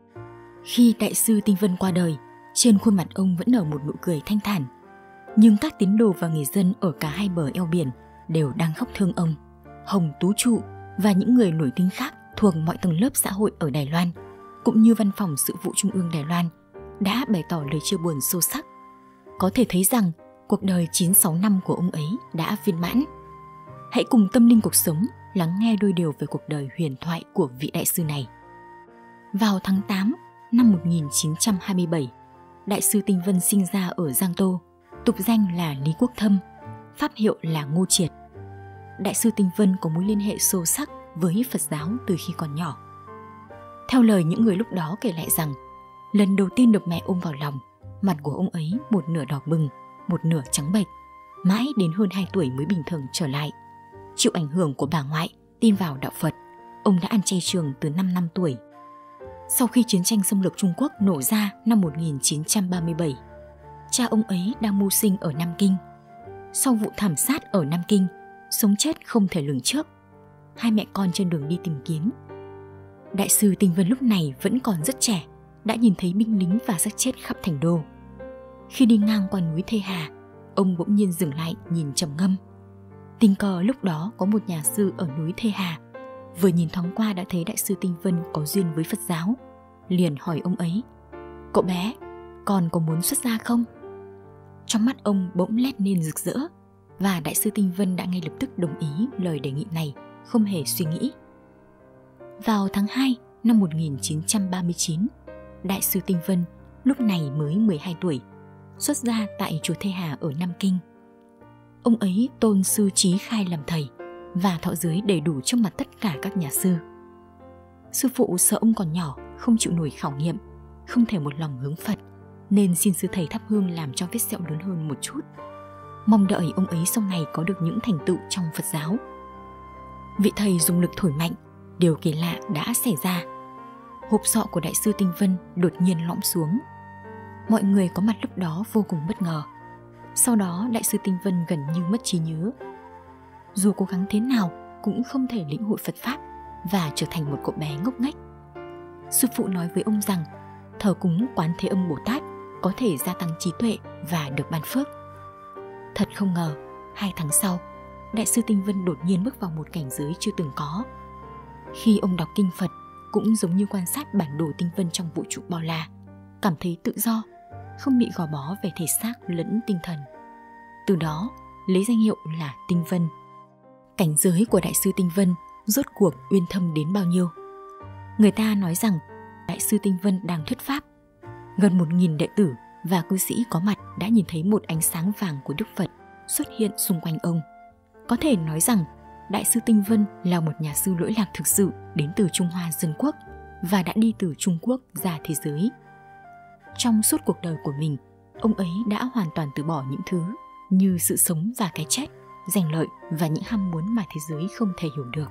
Khi Đại sư Tinh Vân qua đời, trên khuôn mặt ông vẫn nở một nụ cười thanh thản, nhưng các tín đồ và người dân ở cả hai bờ eo biển đều đang khóc thương ông. Hồng Tú Trụ và những người nổi tiếng khác thuộc mọi tầng lớp xã hội ở Đài Loan, cũng như Văn phòng Sự vụ Trung ương Đài Loan, đã bày tỏ lời chia buồn sâu sắc. Có thể thấy rằng cuộc đời 96 năm của ông ấy đã viên mãn. Hãy cùng Tâm Linh Cuộc Sống lắng nghe đôi điều về cuộc đời huyền thoại của vị đại sư này. Vào tháng 8 năm 1927, Đại sư Tinh Vân sinh ra ở Giang Tô, tục danh là Lý Quốc Thâm, pháp hiệu là Ngô Triệt. Đại sư Tinh Vân có mối liên hệ sâu sắc với Phật giáo từ khi còn nhỏ. Theo lời những người lúc đó kể lại rằng, lần đầu tiên được mẹ ôm vào lòng, mặt của ông ấy một nửa đỏ bừng, một nửa trắng bệch, mãi đến hơn 2 tuổi mới bình thường trở lại. Chịu ảnh hưởng của bà ngoại, tin vào đạo Phật, ông đã ăn chay trường từ 5 năm tuổi. Sau khi chiến tranh xâm lược Trung Quốc nổ ra năm 1937, cha ông ấy đang mưu sinh ở Nam Kinh. Sau vụ thảm sát ở Nam Kinh, sống chết không thể lường trước, hai mẹ con trên đường đi tìm kiếm. Đại sư Tinh Vân lúc này vẫn còn rất trẻ, đã nhìn thấy binh lính và xác chết khắp thành đô. Khi đi ngang qua núi Thê Hà, ông bỗng nhiên dừng lại nhìn trầm ngâm. Tình cờ lúc đó có một nhà sư ở núi Thê Hà, vừa nhìn thoáng qua đã thấy Đại sư Tinh Vân có duyên với Phật giáo, liền hỏi ông ấy: "Cậu bé, con có muốn xuất gia không?" Trong mắt ông bỗng lét lên rực rỡ, và Đại sư Tinh Vân đã ngay lập tức đồng ý lời đề nghị này, không hề suy nghĩ. Vào tháng 2 năm 1939, Đại sư Tinh Vân lúc này mới 12 tuổi, xuất gia tại chùa Thê Hà ở Nam Kinh. Ông ấy tôn sư Trí Khai làm thầy và thọ giới đầy đủ trước mặt tất cả các nhà sư. Sư phụ sợ ông còn nhỏ, không chịu nổi khảo nghiệm, không thể một lòng hướng Phật, nên xin sư thầy thắp hương làm cho vết sẹo lớn hơn một chút, mong đợi ông ấy sau này có được những thành tựu trong Phật giáo. Vị thầy dùng lực thổi mạnh, điều kỳ lạ đã xảy ra. Hộp sọ của Đại sư Tinh Vân đột nhiên lõm xuống. Mọi người có mặt lúc đó vô cùng bất ngờ. Sau đó Đại sư Tinh Vân gần như mất trí nhớ. Dù cố gắng thế nào cũng không thể lĩnh hội Phật Pháp và trở thành một cậu bé ngốc nghếch. Sư phụ nói với ông rằng thờ cúng Quán Thế Âm Bồ Tát có thể gia tăng trí tuệ và được ban phước. Thật không ngờ, 2 tháng sau, Đại sư Tinh Vân đột nhiên bước vào một cảnh giới chưa từng có. Khi ông đọc kinh Phật, cũng giống như quan sát bản đồ tinh vân trong vũ trụ bao la, cảm thấy tự do, không bị gò bó về thể xác lẫn tinh thần. Từ đó, lấy danh hiệu là Tinh Vân. Cảnh giới của Đại sư Tinh Vân rốt cuộc uyên thâm đến bao nhiêu? Người ta nói rằng Đại sư Tinh Vân đang thuyết pháp. Gần 1.000 đệ tử và cư sĩ có mặt đã nhìn thấy một ánh sáng vàng của Đức Phật xuất hiện xung quanh ông. Có thể nói rằng Đại sư Tinh Vân là một nhà sư lỗi lạc thực sự đến từ Trung Hoa Dân Quốc và đã đi từ Trung Quốc ra thế giới. Trong suốt cuộc đời của mình, ông ấy đã hoàn toàn từ bỏ những thứ như sự sống và cái chết, giành lợi và những ham muốn mà thế giới không thể hiểu được.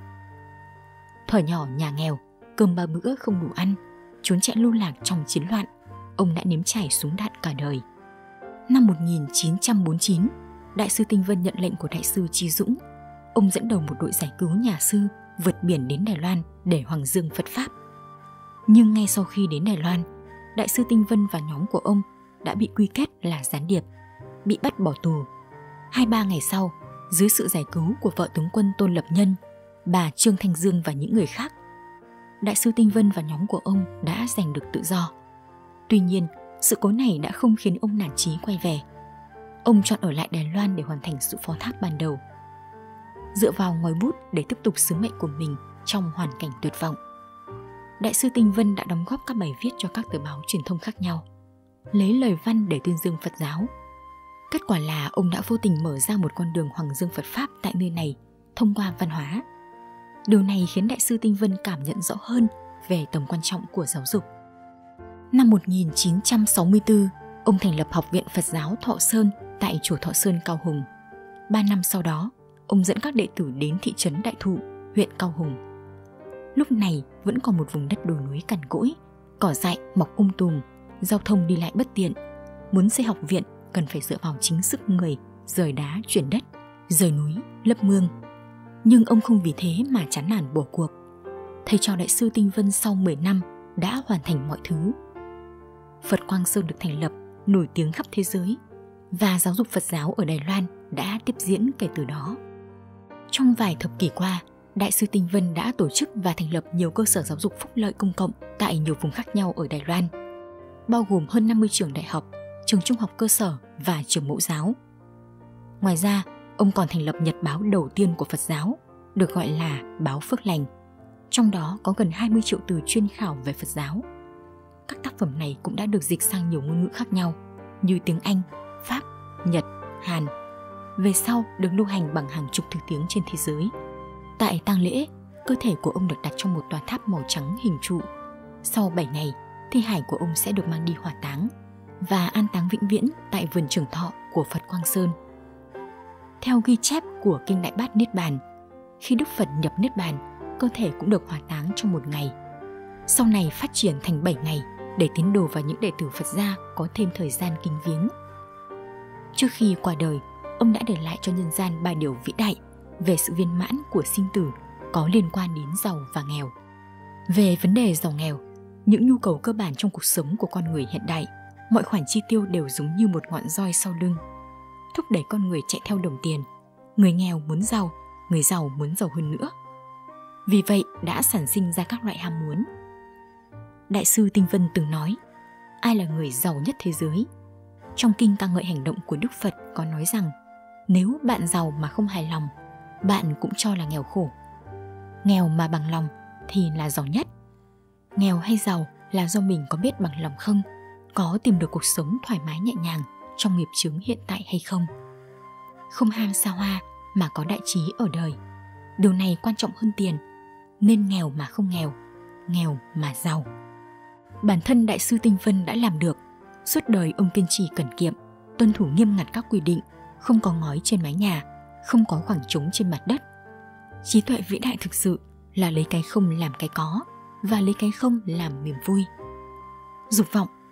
Thuở nhỏ nhà nghèo, cơm 3 bữa không đủ ăn, trốn chạy lưu lạc trong chiến loạn, ông đã nếm trải súng đạn cả đời. Năm 1949, Đại sư Tinh Vân nhận lệnh của Đại sư Trí Dũng. Ông dẫn đầu một đội giải cứu nhà sư vượt biển đến Đài Loan để hoằng dương Phật Pháp. Nhưng ngay sau khi đến Đài Loan, Đại sư Tinh Vân và nhóm của ông đã bị quy kết là gián điệp, bị bắt bỏ tù. 2-3 ngày sau, dưới sự giải cứu của vợ tướng quân Tôn Lập Nhân, bà Trương Thanh Dương và những người khác, Đại sư Tinh Vân và nhóm của ông đã giành được tự do. Tuy nhiên, sự cố này đã không khiến ông nản chí quay về. Ông chọn ở lại Đài Loan để hoàn thành sự phó thác ban đầu, dựa vào ngòi bút để tiếp tục sứ mệnh của mình trong hoàn cảnh tuyệt vọng. Đại sư Tinh Vân đã đóng góp các bài viết cho các tờ báo truyền thông khác nhau, lấy lời văn để tuyên dương Phật giáo. Kết quả là ông đã vô tình mở ra một con đường hoằng dương Phật Pháp tại nơi này thông qua văn hóa. Điều này khiến Đại sư Tinh Vân cảm nhận rõ hơn về tầm quan trọng của giáo dục. Năm 1964, ông thành lập Học viện Phật giáo Thọ Sơn tại chùa Thọ Sơn, Cao Hùng. 3 năm sau đó, ông dẫn các đệ tử đến thị trấn Đại Thụ, huyện Cao Hùng. Lúc này vẫn còn một vùng đất đồi núi cằn cỗi, cỏ dại mọc tùm, giao thông đi lại bất tiện. Muốn xây học viện cần phải dựa vào chính sức người, rời đá chuyển đất, rời núi lấp mương. Nhưng ông không vì thế mà chán nản bỏ cuộc. Thầy trò Đại sư Tinh Vân sau 10 năm đã hoàn thành mọi thứ. Phật Quang Sơn được thành lập, nổi tiếng khắp thế giới, và giáo dục Phật giáo ở Đài Loan đã tiếp diễn kể từ đó. Trong vài thập kỷ qua, Đại sư Tinh Vân đã tổ chức và thành lập nhiều cơ sở giáo dục phúc lợi công cộng tại nhiều vùng khác nhau ở Đài Loan, bao gồm hơn 50 trường đại học, trường trung học cơ sở và trường mẫu giáo. Ngoài ra, ông còn thành lập nhật báo đầu tiên của Phật giáo, được gọi là Báo Phước Lành. Trong đó có gần 20 triệu từ chuyên khảo về Phật giáo. Các tác phẩm này cũng đã được dịch sang nhiều ngôn ngữ khác nhau như tiếng Anh, Pháp, Nhật, Hàn. Về sau được lưu hành bằng hàng chục thứ tiếng trên thế giới. Tại tang lễ, cơ thể của ông được đặt trong một tòa tháp màu trắng hình trụ. Sau 7 ngày, thi hài của ông sẽ được mang đi hỏa táng và an táng vĩnh viễn tại vườn Trường Thọ của Phật Quang Sơn. Theo ghi chép của Kinh Đại Bát Niết Bàn, khi Đức Phật nhập Niết Bàn, cơ thể cũng được hỏa táng trong 1 ngày. Sau này phát triển thành 7 ngày để tín đồ và những đệ tử Phật gia có thêm thời gian kính viếng. Trước khi qua đời, ông đã để lại cho nhân gian 3 điều vĩ đại về sự viên mãn của sinh tử có liên quan đến giàu và nghèo. Về vấn đề giàu nghèo, những nhu cầu cơ bản trong cuộc sống của con người hiện đại, mọi khoản chi tiêu đều giống như một ngọn roi sau lưng, thúc đẩy con người chạy theo đồng tiền. Người nghèo muốn giàu, người giàu muốn giàu hơn nữa. Vì vậy đã sản sinh ra các loại ham muốn. Đại sư Tinh Vân từng nói, ai là người giàu nhất thế giới? Trong kinh ca ngợi hành động của Đức Phật có nói rằng, nếu bạn giàu mà không hài lòng, bạn cũng cho là nghèo khổ. Nghèo mà bằng lòng thì là giàu nhất. Nghèo hay giàu là do mình có biết bằng lòng không, có tìm được cuộc sống thoải mái nhẹ nhàng trong nghiệp chướng hiện tại hay không. Không ham xa hoa mà có đại trí ở đời. Điều này quan trọng hơn tiền, nên nghèo mà không nghèo, nghèo mà giàu. Bản thân Đại sư Tinh Vân đã làm được. Suốt đời ông kiên trì cần kiệm, tuân thủ nghiêm ngặt các quy định, không có ngói trên mái nhà, không có khoảng trống trên mặt đất. Trí tuệ vĩ đại thực sự là lấy cái không làm cái có, và lấy cái không làm niềm vui. Dục vọng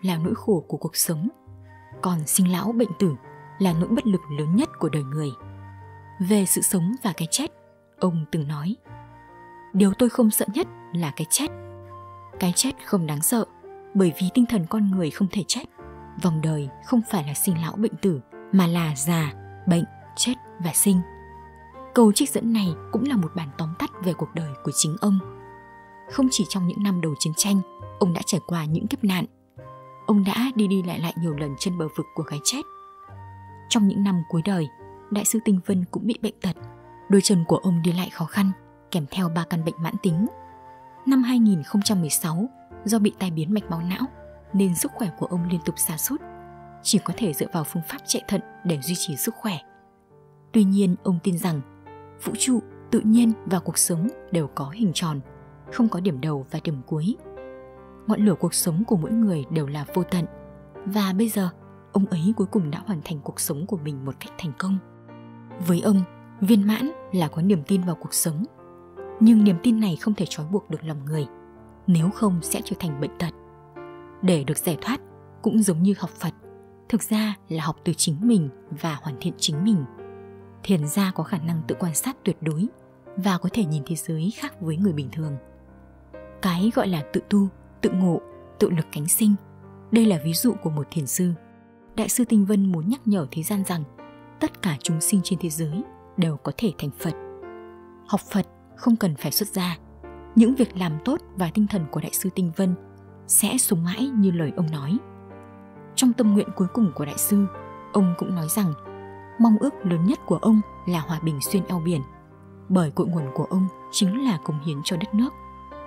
là nỗi khổ của cuộc sống, còn sinh lão bệnh tử là nỗi bất lực lớn nhất của đời người. Về sự sống và cái chết, ông từng nói: điều tôi không sợ nhất là cái chết. Cái chết không đáng sợ, bởi vì tinh thần con người không thể chết. Vòng đời không phải là sinh lão bệnh tử, mà là già, bệnh, chết và sinh. Câu trích dẫn này cũng là một bản tóm tắt về cuộc đời của chính ông. Không chỉ trong những năm đầu chiến tranh, ông đã trải qua những kiếp nạn. Ông đã đi lại nhiều lần trên bờ vực của cái chết. Trong những năm cuối đời, Đại sư Tinh Vân cũng bị bệnh tật. Đôi chân của ông đi lại khó khăn, kèm theo 3 căn bệnh mãn tính. Năm 2016, do bị tai biến mạch máu não, nên sức khỏe của ông liên tục sa sút, chỉ có thể dựa vào phương pháp chạy thận để duy trì sức khỏe. Tuy nhiên, ông tin rằng vũ trụ, tự nhiên và cuộc sống đều có hình tròn, không có điểm đầu và điểm cuối. Ngọn lửa cuộc sống của mỗi người đều là vô tận, và bây giờ, ông ấy cuối cùng đã hoàn thành cuộc sống của mình một cách thành công. Với ông, viên mãn là có niềm tin vào cuộc sống, nhưng niềm tin này không thể trói buộc được lòng người, nếu không sẽ trở thành bệnh tật. Để được giải thoát, cũng giống như học Phật, thực ra là học từ chính mình và hoàn thiện chính mình. Thiền gia có khả năng tự quan sát tuyệt đối và có thể nhìn thế giới khác với người bình thường. Cái gọi là tự tu, tự ngộ, tự lực cánh sinh, đây là ví dụ của một thiền sư. Đại sư Tinh Vân muốn nhắc nhở thế gian rằng tất cả chúng sinh trên thế giới đều có thể thành Phật. Học Phật không cần phải xuất gia. Những việc làm tốt và tinh thần của Đại sư Tinh Vân sẽ sống mãi như lời ông nói. Trong tâm nguyện cuối cùng của Đại sư, ông cũng nói rằng mong ước lớn nhất của ông là hòa bình xuyên eo biển, bởi cội nguồn của ông chính là cống hiến cho đất nước.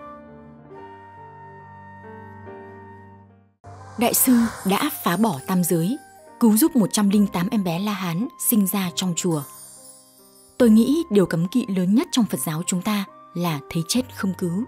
Đại sư đã phá bỏ tam giới, cứu giúp 108 em bé La Hán sinh ra trong chùa. Tôi nghĩ điều cấm kỵ lớn nhất trong Phật giáo chúng ta là thấy chết không cứu.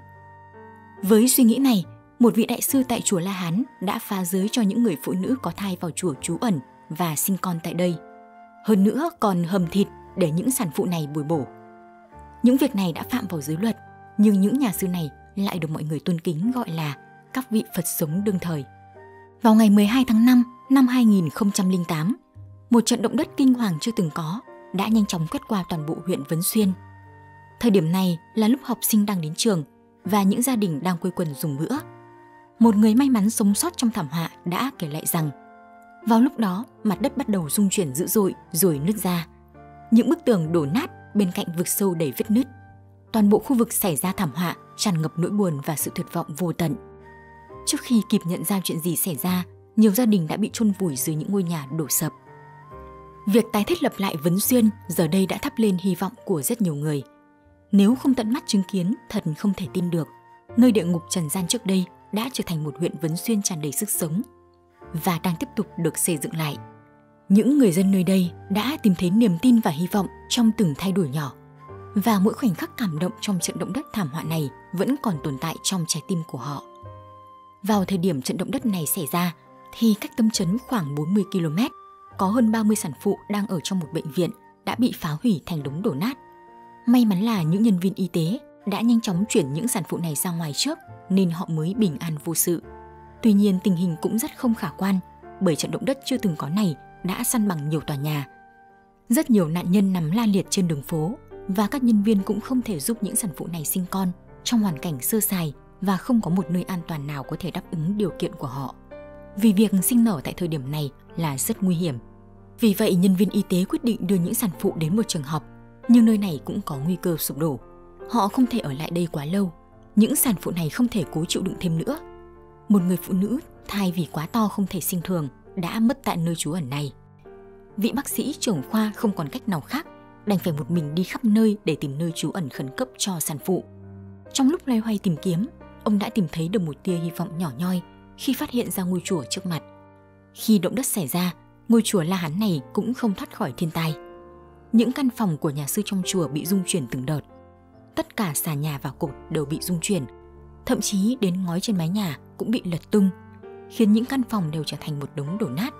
Với suy nghĩ này, một vị đại sư tại chùa La Hán đã phá giới cho những người phụ nữ có thai vào chùa trú ẩn và sinh con tại đây. Hơn nữa còn hầm thịt để những sản phụ này bồi bổ. Những việc này đã phạm vào giới luật, nhưng những nhà sư này lại được mọi người tôn kính gọi là các vị Phật sống đương thời. Vào ngày 12 tháng 5 năm 2008, một trận động đất kinh hoàng chưa từng có đã nhanh chóng quét qua toàn bộ huyện Vấn Xuyên. Thời điểm này là lúc học sinh đang đến trường và những gia đình đang quây quần dùng bữa. Một người may mắn sống sót trong thảm họa đã kể lại rằng vào lúc đó mặt đất bắt đầu rung chuyển dữ dội rồi nứt ra. Những bức tường đổ nát bên cạnh vực sâu đầy vết nứt. Toàn bộ khu vực xảy ra thảm họa tràn ngập nỗi buồn và sự tuyệt vọng vô tận. Trước khi kịp nhận ra chuyện gì xảy ra, nhiều gia đình đã bị chôn vùi dưới những ngôi nhà đổ sập. Việc tái thiết lập lại Vấn Xuyên giờ đây đã thắp lên hy vọng của rất nhiều người. Nếu không tận mắt chứng kiến, thật không thể tin được, nơi địa ngục trần gian trước đây đã trở thành một huyện Vấn Xuyên tràn đầy sức sống và đang tiếp tục được xây dựng lại. Những người dân nơi đây đã tìm thấy niềm tin và hy vọng trong từng thay đổi nhỏ, và mỗi khoảnh khắc cảm động trong trận động đất thảm họa này vẫn còn tồn tại trong trái tim của họ. Vào thời điểm trận động đất này xảy ra, thì cách tâm trấn khoảng 40 km, có hơn 30 sản phụ đang ở trong một bệnh viện đã bị phá hủy thành đống đổ nát. May mắn là những nhân viên y tế đã nhanh chóng chuyển những sản phụ này ra ngoài trước nên họ mới bình an vô sự. Tuy nhiên tình hình cũng rất không khả quan, bởi trận động đất chưa từng có này đã san bằng nhiều tòa nhà. Rất nhiều nạn nhân nằm la liệt trên đường phố và các nhân viên cũng không thể giúp những sản phụ này sinh con trong hoàn cảnh sơ sài và không có một nơi an toàn nào có thể đáp ứng điều kiện của họ. Vì việc sinh nở tại thời điểm này là rất nguy hiểm. Vì vậy nhân viên y tế quyết định đưa những sản phụ đến một trường học, nhưng nơi này cũng có nguy cơ sụp đổ. Họ không thể ở lại đây quá lâu. Những sản phụ này không thể cố chịu đựng thêm nữa. Một người phụ nữ thai vì quá to không thể sinh thường đã mất tại nơi trú ẩn này. Vị bác sĩ trưởng khoa không còn cách nào khác, đành phải một mình đi khắp nơi để tìm nơi trú ẩn khẩn cấp cho sản phụ. Trong lúc loay hoay tìm kiếm, ông đã tìm thấy được một tia hy vọng nhỏ nhoi khi phát hiện ra ngôi chùa trước mặt. Khi động đất xảy ra, ngôi chùa La Hán này cũng không thoát khỏi thiên tai. Những căn phòng của nhà sư trong chùa bị rung chuyển từng đợt. Tất cả xà nhà và cột đều bị rung chuyển. Thậm chí đến ngói trên mái nhà cũng bị lật tung, khiến những căn phòng đều trở thành một đống đổ nát.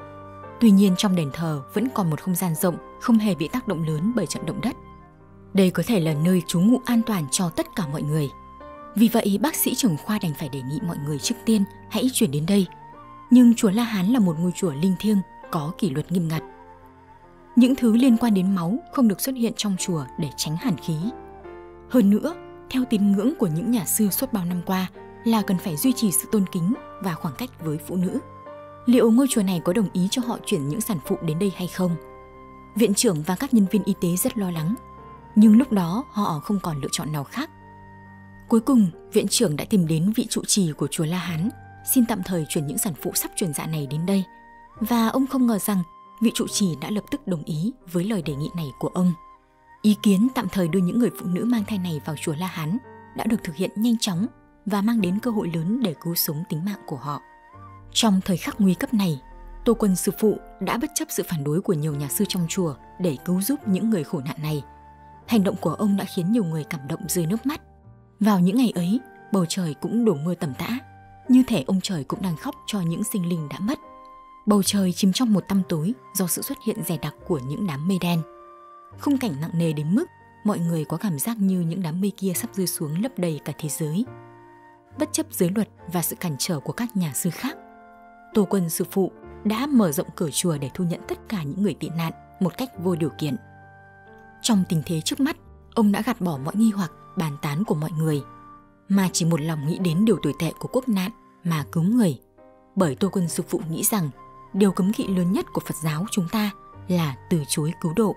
Tuy nhiên trong đền thờ vẫn còn một không gian rộng, không hề bị tác động lớn bởi trận động đất. Đây có thể là nơi trú ngụ an toàn cho tất cả mọi người. Vì vậy bác sĩ trưởng khoa đành phải đề nghị mọi người trước tiên hãy chuyển đến đây. Nhưng chùa La Hán là một ngôi chùa linh thiêng, có kỷ luật nghiêm ngặt. Những thứ liên quan đến máu không được xuất hiện trong chùa để tránh hàn khí. Hơn nữa, theo tín ngưỡng của những nhà sư suốt bao năm qua là cần phải duy trì sự tôn kính và khoảng cách với phụ nữ. Liệu ngôi chùa này có đồng ý cho họ chuyển những sản phụ đến đây hay không? Viện trưởng và các nhân viên y tế rất lo lắng, nhưng lúc đó họ không còn lựa chọn nào khác. Cuối cùng, viện trưởng đã tìm đến vị trụ trì của chùa La Hán, xin tạm thời chuyển những sản phụ sắp chuyển dạ này đến đây. Và ông không ngờ rằng vị trụ trì đã lập tức đồng ý với lời đề nghị này của ông. Ý kiến tạm thời đưa những người phụ nữ mang thai này vào chùa La Hán đã được thực hiện nhanh chóng và mang đến cơ hội lớn để cứu sống tính mạng của họ. Trong thời khắc nguy cấp này, Tô Quân sư phụ đã bất chấp sự phản đối của nhiều nhà sư trong chùa để cứu giúp những người khổ nạn này. Hành động của ông đã khiến nhiều người cảm động rơi nước mắt. Vào những ngày ấy, bầu trời cũng đổ mưa tầm tã, như thể ông trời cũng đang khóc cho những sinh linh đã mất. Bầu trời chìm trong một tăm tối do sự xuất hiện dày đặc của những đám mây đen. Khung cảnh nặng nề đến mức mọi người có cảm giác như những đám mây kia sắp rơi xuống lấp đầy cả thế giới. Bất chấp giới luật và sự cản trở của các nhà sư khác, Tô Quân sư phụ đã mở rộng cửa chùa để thu nhận tất cả những người tị nạn một cách vô điều kiện. Trong tình thế trước mắt, ông đã gạt bỏ mọi nghi hoặc bàn tán của mọi người, mà chỉ một lòng nghĩ đến điều tồi tệ của quốc nạn mà cứu người. Bởi Tô Quân sư phụ nghĩ rằng điều cấm kỵ lớn nhất của Phật giáo chúng ta là từ chối cứu độ.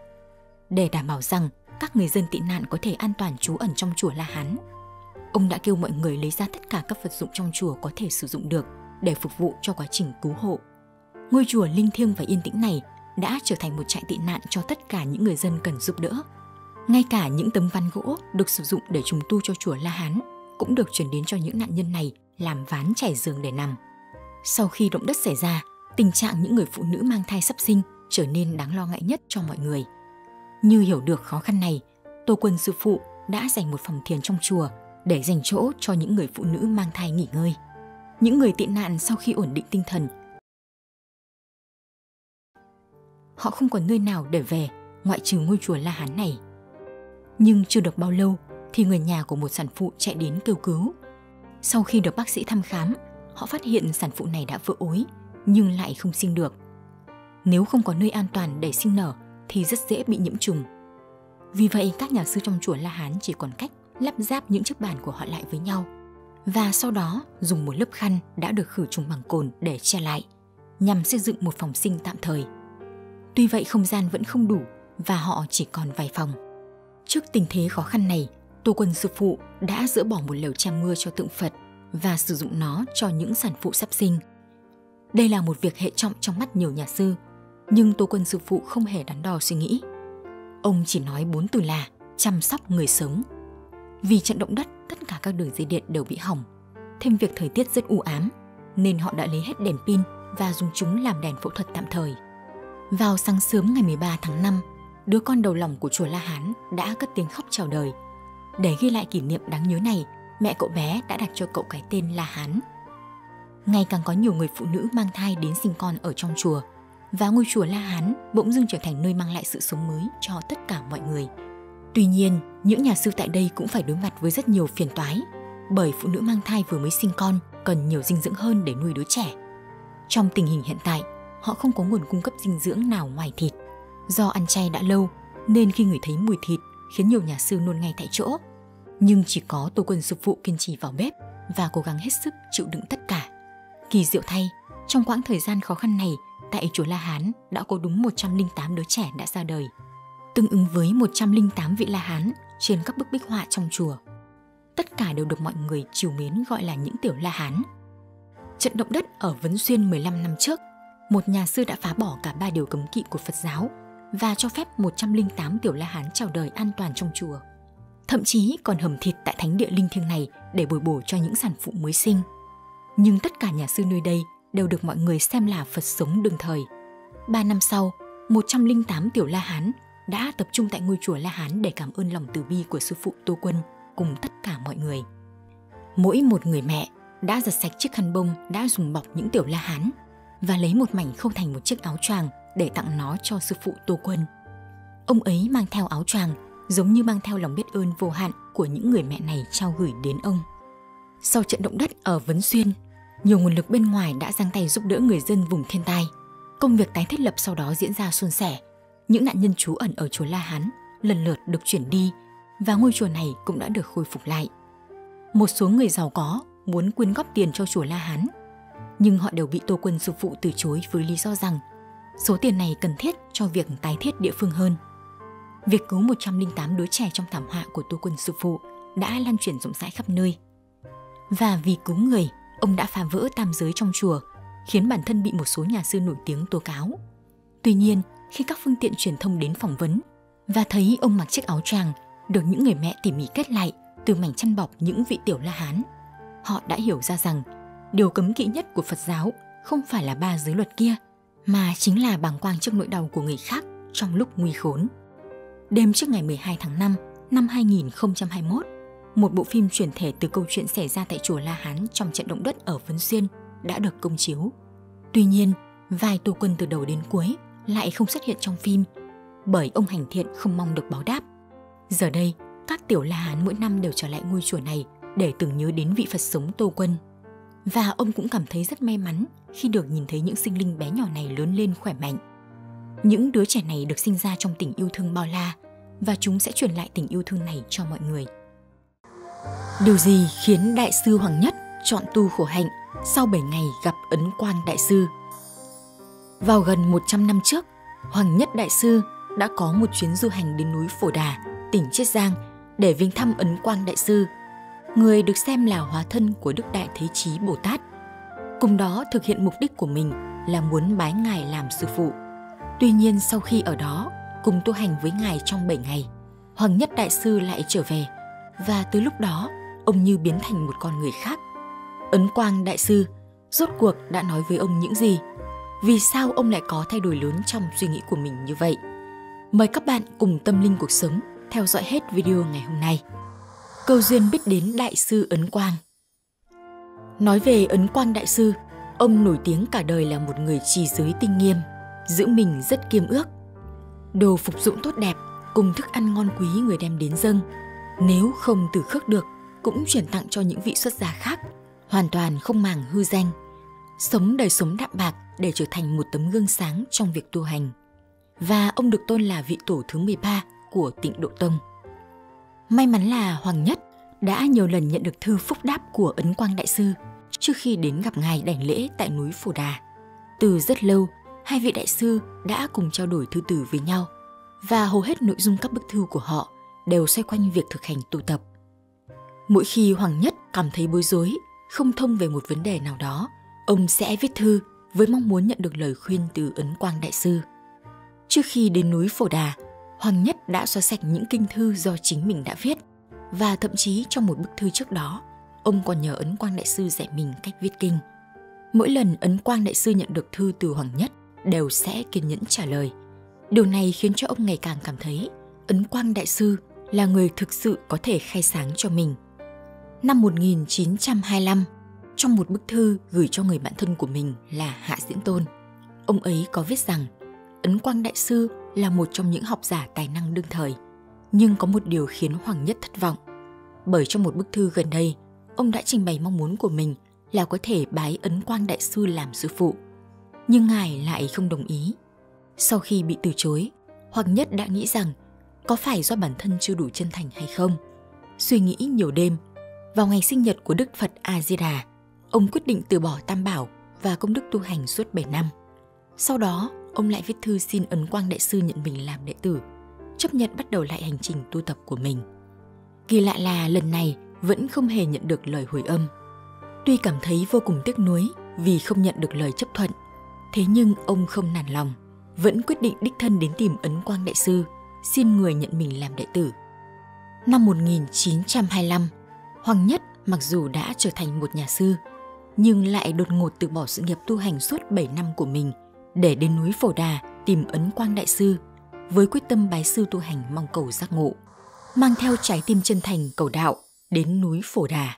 Để đảm bảo rằng các người dân tị nạn có thể an toàn trú ẩn trong chùa La Hán, ông đã kêu mọi người lấy ra tất cả các vật dụng trong chùa có thể sử dụng được để phục vụ cho quá trình cứu hộ. Ngôi chùa linh thiêng và yên tĩnh này đã trở thành một trại tị nạn cho tất cả những người dân cần giúp đỡ. Ngay cả những tấm ván gỗ được sử dụng để trùng tu cho chùa La Hán cũng được chuyển đến cho những nạn nhân này làm ván trải giường để nằm. Sau khi động đất xảy ra, tình trạng những người phụ nữ mang thai sắp sinh trở nên đáng lo ngại nhất cho mọi người. Như hiểu được khó khăn này, Tô Quân sư phụ đã dành một phòng thiền trong chùa để dành chỗ cho những người phụ nữ mang thai nghỉ ngơi. Những người tị nạn sau khi ổn định tinh thần, họ không còn nơi nào để về ngoại trừ ngôi chùa La Hán này. Nhưng chưa được bao lâu thì người nhà của một sản phụ chạy đến kêu cứu. Sau khi được bác sĩ thăm khám, họ phát hiện sản phụ này đã vỡ ối nhưng lại không sinh được. Nếu không có nơi an toàn để sinh nở thì rất dễ bị nhiễm trùng. Vì vậy các nhà sư trong chùa La Hán chỉ còn cách lắp ráp những chiếc bàn của họ lại với nhau, và sau đó dùng một lớp khăn đã được khử trùng bằng cồn để che lại, nhằm xây dựng một phòng sinh tạm thời. Tuy vậy không gian vẫn không đủ và họ chỉ còn vài phòng. Trước tình thế khó khăn này, Tô Quân sư phụ đã dỡ bỏ một lều che mưa cho tượng Phật và sử dụng nó cho những sản phụ sắp sinh. Đây là một việc hệ trọng trong mắt nhiều nhà sư, nhưng Tô Quân sư phụ không hề đắn đo suy nghĩ. Ông chỉ nói 4 từ là chăm sóc người sống. Vì trận động đất, tất cả các đường dây điện đều bị hỏng. Thêm việc thời tiết rất u ám, nên họ đã lấy hết đèn pin và dùng chúng làm đèn phẫu thuật tạm thời. Vào sáng sớm ngày 13 tháng 5, đứa con đầu lòng của chùa La Hán đã cất tiếng khóc chào đời. Để ghi lại kỷ niệm đáng nhớ này, mẹ cậu bé đã đặt cho cậu cái tên La Hán. Ngày càng có nhiều người phụ nữ mang thai đến sinh con ở trong chùa, và ngôi chùa La Hán bỗng dưng trở thành nơi mang lại sự sống mới cho tất cả mọi người. Tuy nhiên, những nhà sư tại đây cũng phải đối mặt với rất nhiều phiền toái, bởi phụ nữ mang thai vừa mới sinh con cần nhiều dinh dưỡng hơn để nuôi đứa trẻ. Trong tình hình hiện tại, họ không có nguồn cung cấp dinh dưỡng nào ngoài thịt. Do ăn chay đã lâu, nên khi ngửi thấy mùi thịt khiến nhiều nhà sư nôn ngay tại chỗ. Nhưng chỉ có Tô Quân sư phụ kiên trì vào bếp và cố gắng hết sức chịu đựng tất cả. Kỳ diệu thay, trong quãng thời gian khó khăn này, tại chùa La Hán đã có đúng 108 đứa trẻ đã ra đời, tương ứng với 108 vị La Hán trên các bức bích họa trong chùa. Tất cả đều được mọi người trìu mến gọi là những tiểu La Hán. Trận động đất ở Vấn Xuyên 15 năm trước, một nhà sư đã phá bỏ cả 3 điều cấm kỵ của Phật giáo và cho phép 108 tiểu La Hán chào đời an toàn trong chùa. Thậm chí còn hầm thịt tại thánh địa linh thiêng này để bồi bổ cho những sản phụ mới sinh. Nhưng tất cả nhà sư nơi đây đều được mọi người xem là Phật sống đương thời. 3 năm sau, 108 tiểu La Hán đã tập trung tại ngôi chùa La Hán để cảm ơn lòng từ bi của sư phụ Tô Quân cùng tất cả mọi người. Mỗi một người mẹ đã giặt sạch chiếc khăn bông đã dùng bọc những tiểu La Hán và lấy một mảnh khâu thành một chiếc áo choàng để tặng nó cho sư phụ Tô Quân. Ông ấy mang theo áo choàng giống như mang theo lòng biết ơn vô hạn của những người mẹ này trao gửi đến ông. Sau trận động đất ở Vấn Xuyên, Nhiều nguồn lực bên ngoài đã giang tay giúp đỡ người dân vùng thiên tai. Công việc tái thiết lập sau đó diễn ra suôn sẻ. Những nạn nhân trú ẩn ở chùa La Hán lần lượt được chuyển đi và ngôi chùa này cũng đã được khôi phục lại. Một số người giàu có muốn quyên góp tiền cho chùa La Hán, nhưng họ đều bị Tô Quân sư phụ từ chối với lý do rằng số tiền này cần thiết cho việc tái thiết địa phương hơn. Việc cứu 108 đứa trẻ trong thảm họa của Tô Quân sư phụ đã lan truyền rộng rãi khắp nơi. Và vì cứu người, ông đã phá vỡ tam giới trong chùa, khiến bản thân bị một số nhà sư nổi tiếng tố cáo. Tuy nhiên, khi các phương tiện truyền thông đến phỏng vấn và thấy ông mặc chiếc áo choàng được những người mẹ tỉ mỉ kết lại từ mảnh chăn bọc những vị tiểu La Hán, họ đã hiểu ra rằng điều cấm kỵ nhất của Phật giáo không phải là 3 giới luật kia, mà chính là bàng quang trước nỗi đau của người khác trong lúc nguy khốn. Đêm trước ngày 12 tháng 5 năm 2021, một bộ phim chuyển thể từ câu chuyện xảy ra tại chùa La Hán trong trận động đất ở Vân Xuyên đã được công chiếu. Tuy nhiên, vai Tô Quân từ đầu đến cuối lại không xuất hiện trong phim, bởi ông hành thiện không mong được báo đáp. Giờ đây, các tiểu La Hán mỗi năm đều trở lại ngôi chùa này để tưởng nhớ đến vị Phật sống Tô Quân. Và ông cũng cảm thấy rất may mắn khi được nhìn thấy những sinh linh bé nhỏ này lớn lên khỏe mạnh. Những đứa trẻ này được sinh ra trong tình yêu thương bao la, và chúng sẽ truyền lại tình yêu thương này cho mọi người. Điều gì khiến Đại sư Hoàng Nhất chọn tu khổ hạnh sau 7 ngày gặp Ấn Quang Đại sư? Vào gần 100 năm trước, Hoàng Nhất Đại sư đã có một chuyến du hành đến núi Phổ Đà, tỉnh Chiết Giang để viếng thăm Ấn Quang Đại sư, người được xem là hóa thân của Đức Đại Thế Chí Bồ Tát. Cùng đó thực hiện mục đích của mình là muốn bái Ngài làm sư phụ. Tuy nhiên sau khi ở đó cùng tu hành với Ngài trong 7 ngày, Hoàng Nhất Đại sư lại trở về, và từ lúc đó ông như biến thành một con người khác. Ấn Quang Đại sư rốt cuộc đã nói với ông những gì? Vì sao ông lại có thay đổi lớn trong suy nghĩ của mình như vậy? Mời các bạn cùng Tâm Linh Cuộc Sống theo dõi hết video ngày hôm nay. Câu duyên biết đến Đại sư Ấn Quang. Nói về Ấn Quang Đại sư, ông nổi tiếng cả đời là một người trì giới tinh nghiêm, giữ mình rất kiêm ước. Đồ phục dụng tốt đẹp cùng thức ăn ngon quý người đem đến dâng, nếu không từ khước được cũng chuyển tặng cho những vị xuất gia khác, hoàn toàn không màng hư danh. Sống đời sống đạm bạc để trở thành một tấm gương sáng trong việc tu hành. Và ông được tôn là vị tổ thứ 13 của Tịnh Độ Tông. May mắn là Hoàng Nhất đã nhiều lần nhận được thư phúc đáp của Ấn Quang Đại sư trước khi đến gặp Ngài đảnh lễ tại núi Phổ Đà. Từ rất lâu, hai vị đại sư đã cùng trao đổi thư từ với nhau, và hầu hết nội dung các bức thư của họ đều xoay quanh việc thực hành tu tập. Mỗi khi Hoàng Nhất cảm thấy bối rối, không thông về một vấn đề nào đó, ông sẽ viết thư với mong muốn nhận được lời khuyên từ Ấn Quang Đại sư. Trước khi đến núi Phổ Đà, Hoàng Nhất đã xóa sạch những kinh thư do chính mình đã viết, và thậm chí trong một bức thư trước đó, ông còn nhờ Ấn Quang Đại sư dạy mình cách viết kinh. Mỗi lần Ấn Quang Đại sư nhận được thư từ Hoàng Nhất đều sẽ kiên nhẫn trả lời. Điều này khiến cho ông ngày càng cảm thấy Ấn Quang Đại sư là người thực sự có thể khai sáng cho mình. Năm 1925, trong một bức thư gửi cho người bạn thân của mình là Hạ Diễn Tôn, ông ấy có viết rằng Ấn Quang Đại sư là một trong những học giả tài năng đương thời, nhưng có một điều khiến Hoàng Nhất thất vọng. Bởi trong một bức thư gần đây, ông đã trình bày mong muốn của mình là có thể bái Ấn Quang Đại sư làm sư phụ, nhưng Ngài lại không đồng ý. Sau khi bị từ chối, Hoàng Nhất đã nghĩ rằng có phải do bản thân chưa đủ chân thành hay không. Suy nghĩ nhiều đêm, vào ngày sinh nhật của Đức Phật A-di-đà, ông quyết định từ bỏ Tam Bảo và công đức tu hành suốt 7 năm. Sau đó, ông lại viết thư xin Ấn Quang Đại sư nhận mình làm đệ tử, chấp nhận bắt đầu lại hành trình tu tập của mình. Kỳ lạ là lần này vẫn không hề nhận được lời hồi âm. Tuy cảm thấy vô cùng tiếc nuối vì không nhận được lời chấp thuận, thế nhưng ông không nản lòng, vẫn quyết định đích thân đến tìm Ấn Quang Đại sư, xin người nhận mình làm đệ tử. Năm 1925, Hoàng Nhất mặc dù đã trở thành một nhà sư, nhưng lại đột ngột từ bỏ sự nghiệp tu hành suốt 7 năm của mình để đến núi Phổ Đà tìm Ấn Quang Đại sư, với quyết tâm bái sư tu hành mong cầu giác ngộ, mang theo trái tim chân thành cầu đạo đến núi Phổ Đà.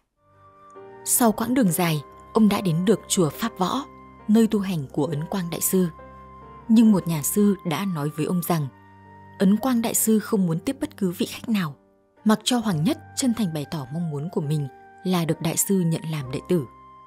Sau quãng đường dài, ông đã đến được chùa Pháp Võ, nơi tu hành của Ấn Quang Đại sư. Nhưng một nhà sư đã nói với ông rằng Ấn Quang Đại sư không muốn tiếp bất cứ vị khách nào, mặc cho Hoàng Nhất chân thành bày tỏ mong muốn của mình là được đại sư nhận làm đệ tử.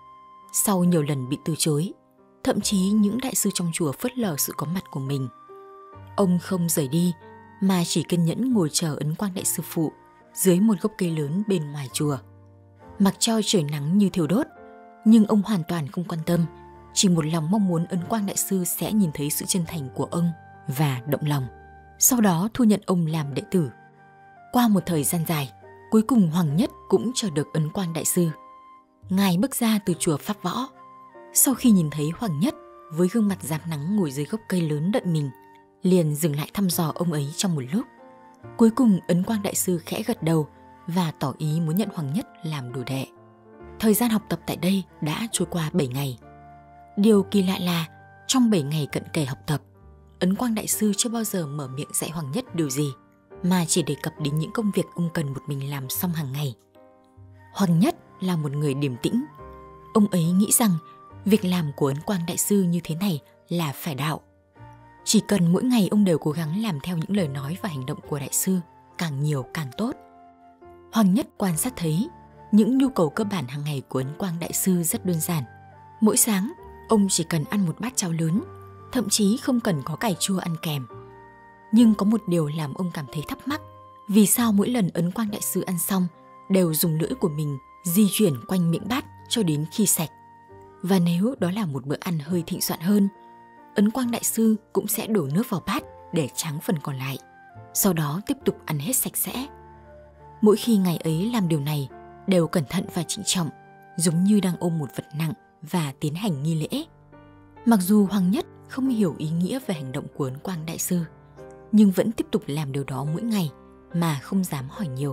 sau nhiều lần bị từ chối, thậm chí những đại sư trong chùa phớt lờ sự có mặt của mình. Ông không rời đi mà chỉ kiên nhẫn ngồi chờ Ấn Quang Đại Sư phụ dưới một gốc cây lớn bên ngoài chùa. Mặc cho trời nắng như thiêu đốt, nhưng ông hoàn toàn không quan tâm, chỉ một lòng mong muốn Ấn Quang Đại Sư sẽ nhìn thấy sự chân thành của ông và động lòng, sau đó thu nhận ông làm đệ tử. Qua một thời gian dài, cuối cùng Hoàng Nhất cũng chờ được Ấn Quang Đại Sư. Ngài bước ra từ chùa Pháp Võ. Sau khi nhìn thấy Hoàng Nhất với gương mặt rám nắng ngồi dưới gốc cây lớn đợi mình, liền dừng lại thăm dò ông ấy trong một lúc. Cuối cùng Ấn Quang Đại Sư khẽ gật đầu và tỏ ý muốn nhận Hoàng Nhất làm đồ đệ. Thời gian học tập tại đây đã trôi qua 7 ngày. Điều kỳ lạ là trong 7 ngày cận kề học tập, Ấn Quang Đại Sư chưa bao giờ mở miệng dạy Hoàng Nhất điều gì, mà chỉ đề cập đến những công việc ông cần một mình làm xong hàng ngày. Hoàng Nhất là một người điềm tĩnh. Ông ấy nghĩ rằng việc làm của Ấn Quang Đại Sư như thế này là phải đạo. Chỉ cần mỗi ngày ông đều cố gắng làm theo những lời nói và hành động của Đại Sư, càng nhiều càng tốt. Hoàng Nhất quan sát thấy những nhu cầu cơ bản hàng ngày của Ấn Quang Đại Sư rất đơn giản. Mỗi sáng, ông chỉ cần ăn một bát cháo lớn, thậm chí không cần có cải chua ăn kèm. Nhưng có một điều làm ông cảm thấy thắc mắc, vì sao mỗi lần Ấn Quang Đại Sư ăn xong đều dùng lưỡi của mình di chuyển quanh miệng bát cho đến khi sạch. Và nếu đó là một bữa ăn hơi thịnh soạn hơn, Ấn Quang Đại Sư cũng sẽ đổ nước vào bát để tráng phần còn lại, sau đó tiếp tục ăn hết sạch sẽ. Mỗi khi ngày ấy làm điều này đều cẩn thận và trịnh trọng, giống như đang ôm một vật nặng và tiến hành nghi lễ. Mặc dù Hoàng Nhất không hiểu ý nghĩa về hành động của Ấn Quang Đại Sư, nhưng vẫn tiếp tục làm điều đó mỗi ngày mà không dám hỏi nhiều.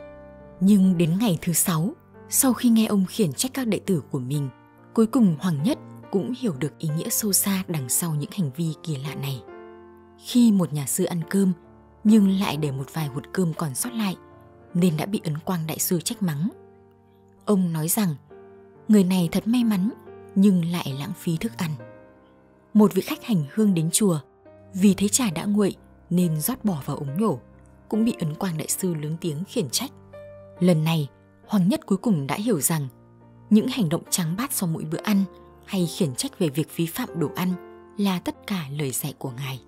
Nhưng đến ngày thứ 6, sau khi nghe ông khiển trách các đệ tử của mình, cuối cùng Hoàng Nhất cũng hiểu được ý nghĩa sâu xa đằng sau những hành vi kỳ lạ này. Khi một nhà sư ăn cơm nhưng lại để một vài hột cơm còn sót lại, nên đã bị Ấn Quang Đại Sư trách mắng. Ông nói rằng người này thật may mắn nhưng lại lãng phí thức ăn. Một vị khách hành hương đến chùa, vì thấy trà đã nguội nên rót bỏ vào ống nhổ, cũng bị Ấn Quang Đại Sư lớn tiếng khiển trách. Lần này, Hoàng Nhất cuối cùng đã hiểu rằng những hành động trắng bát sau mỗi bữa ăn hay khiển trách về việc vi phạm đồ ăn là tất cả lời dạy của Ngài.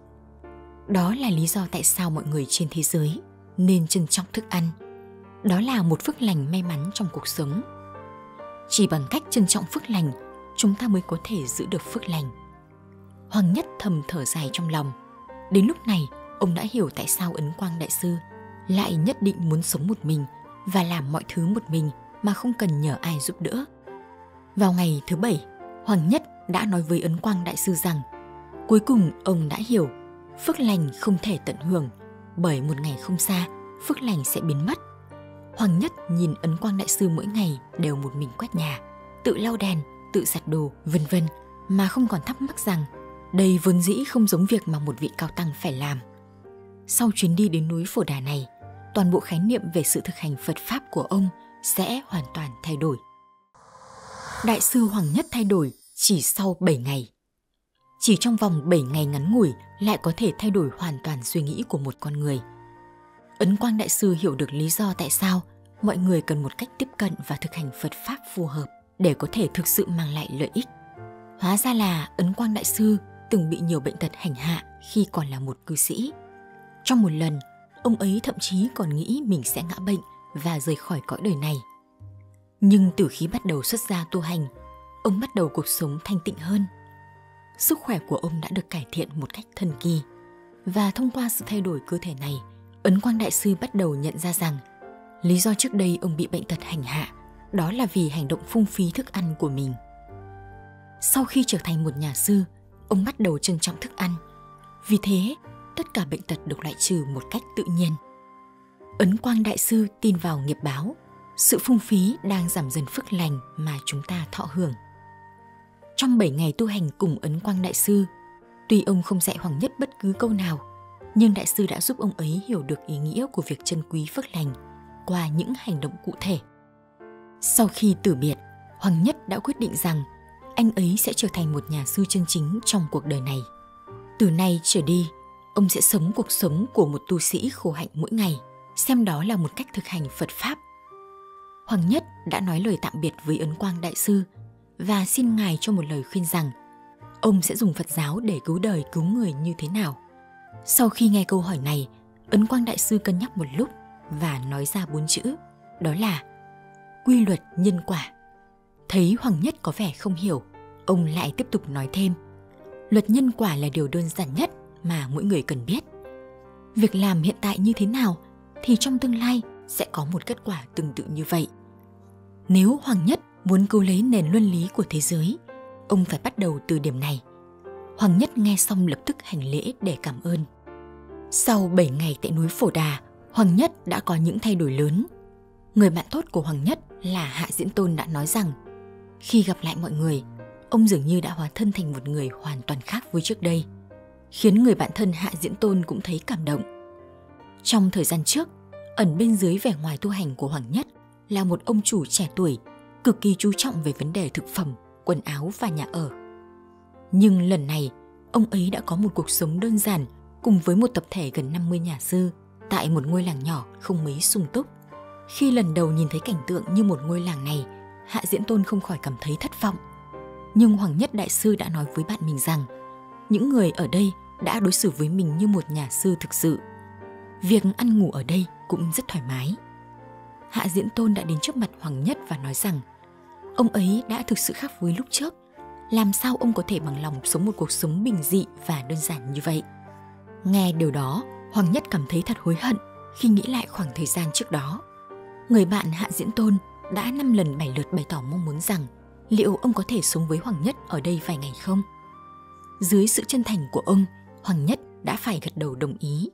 Đó là lý do tại sao mọi người trên thế giới nên trân trọng thức ăn. Đó là một phước lành may mắn trong cuộc sống. Chỉ bằng cách trân trọng phước lành, chúng ta mới có thể giữ được phước lành. Hoàng Nhất thầm thở dài trong lòng. Đến lúc này, ông đã hiểu tại sao Ấn Quang Đại Sư lại nhất định muốn sống một mình và làm mọi thứ một mình mà không cần nhờ ai giúp đỡ. Vào ngày thứ 7, Hoàng Nhất đã nói với Ấn Quang Đại Sư rằng cuối cùng ông đã hiểu phước lành không thể tận hưởng, bởi một ngày không xa, phước lành sẽ biến mất. Hoàng Nhất nhìn Ấn Quang Đại Sư mỗi ngày đều một mình quét nhà, tự lau đèn, tự giặt đồ, vân vân, mà không còn thắc mắc rằng đây vốn dĩ không giống việc mà một vị cao tăng phải làm. Sau chuyến đi đến núi Phổ Đà này, toàn bộ khái niệm về sự thực hành Phật Pháp của ông sẽ hoàn toàn thay đổi. Đại sư Hoàng Nhất thay đổi chỉ sau 7 ngày. Chỉ trong vòng 7 ngày ngắn ngủi lại có thể thay đổi hoàn toàn suy nghĩ của một con người. Ấn Quang Đại Sư hiểu được lý do tại sao mọi người cần một cách tiếp cận và thực hành Phật Pháp phù hợp để có thể thực sự mang lại lợi ích. Hóa ra là Ấn Quang Đại Sư từng bị nhiều bệnh tật hành hạ khi còn là một cư sĩ. Trong một lần, ông ấy thậm chí còn nghĩ mình sẽ ngã bệnh và rời khỏi cõi đời này. Nhưng từ khi bắt đầu xuất gia tu hành, ông bắt đầu cuộc sống thanh tịnh hơn. Sức khỏe của ông đã được cải thiện một cách thần kỳ. Và thông qua sự thay đổi cơ thể này, Ấn Quang Đại Sư bắt đầu nhận ra rằng lý do trước đây ông bị bệnh tật hành hạ đó là vì hành động phung phí thức ăn của mình. Sau khi trở thành một nhà sư, ông bắt đầu trân trọng thức ăn. Vì thế, tất cả bệnh tật được loại trừ một cách tự nhiên. Ấn Quang Đại Sư tin vào nghiệp báo, sự phung phí đang giảm dần phước lành mà chúng ta thọ hưởng. Trong 7 ngày tu hành cùng Ấn Quang Đại Sư, tuy ông không dạy Hoàng Nhất bất cứ câu nào, nhưng Đại Sư đã giúp ông ấy hiểu được ý nghĩa của việc trân quý phước lành qua những hành động cụ thể. Sau khi từ biệt, Hoàng Nhất đã quyết định rằng anh ấy sẽ trở thành một nhà sư chân chính trong cuộc đời này. Từ nay trở đi, ông sẽ sống cuộc sống của một tu sĩ khổ hạnh mỗi ngày, xem đó là một cách thực hành Phật Pháp. Hoàng Nhất đã nói lời tạm biệt với Ấn Quang Đại Sư và xin Ngài cho một lời khuyên rằng ông sẽ dùng Phật giáo để cứu đời cứu người như thế nào. Sau khi nghe câu hỏi này, Ấn Quang Đại sư cân nhắc một lúc và nói ra 4 chữ, đó là quy luật nhân quả. Thấy Hoàng Nhất có vẻ không hiểu, ông lại tiếp tục nói thêm, luật nhân quả là điều đơn giản nhất mà mỗi người cần biết. Việc làm hiện tại như thế nào thì trong tương lai sẽ có một kết quả tương tự như vậy. Nếu Hoàng Nhất muốn cứu lấy nền luân lý của thế giới, ông phải bắt đầu từ điểm này. Hoàng Nhất nghe xong lập tức hành lễ để cảm ơn. Sau 7 ngày tại núi Phổ Đà, Hoàng Nhất đã có những thay đổi lớn. Người bạn tốt của Hoàng Nhất là Hạ Diễn Tôn đã nói rằng khi gặp lại mọi người, ông dường như đã hóa thân thành một người hoàn toàn khác với trước đây, khiến người bạn thân Hạ Diễn Tôn cũng thấy cảm động. Trong thời gian trước, ẩn bên dưới vẻ ngoài tu hành của Hoàng Nhất là một ông chủ trẻ tuổi, cực kỳ chú trọng về vấn đề thực phẩm, quần áo và nhà ở. Nhưng lần này, ông ấy đã có một cuộc sống đơn giản cùng với một tập thể gần 50 nhà sư tại một ngôi làng nhỏ không mấy sung túc. Khi lần đầu nhìn thấy cảnh tượng như một ngôi làng này, Hạ Diễn Tôn không khỏi cảm thấy thất vọng. Nhưng Hoàng Nhất Đại sư đã nói với bạn mình rằng những người ở đây đã đối xử với mình như một nhà sư thực sự. Việc ăn ngủ ở đây cũng rất thoải mái. Hạ Diễn Tôn đã đến trước mặt Hoàng Nhất và nói rằng ông ấy đã thực sự khác với lúc trước. Làm sao ông có thể bằng lòng sống một cuộc sống bình dị và đơn giản như vậy? Nghe điều đó, Hoàng Nhất cảm thấy thật hối hận khi nghĩ lại khoảng thời gian trước đó. Người bạn Hạ Diễn Tôn đã 5 lần 7 lượt bày tỏ mong muốn rằng liệu ông có thể sống với Hoàng Nhất ở đây vài ngày không? Dưới sự chân thành của ông, Hoàng Nhất đã phải gật đầu đồng ý.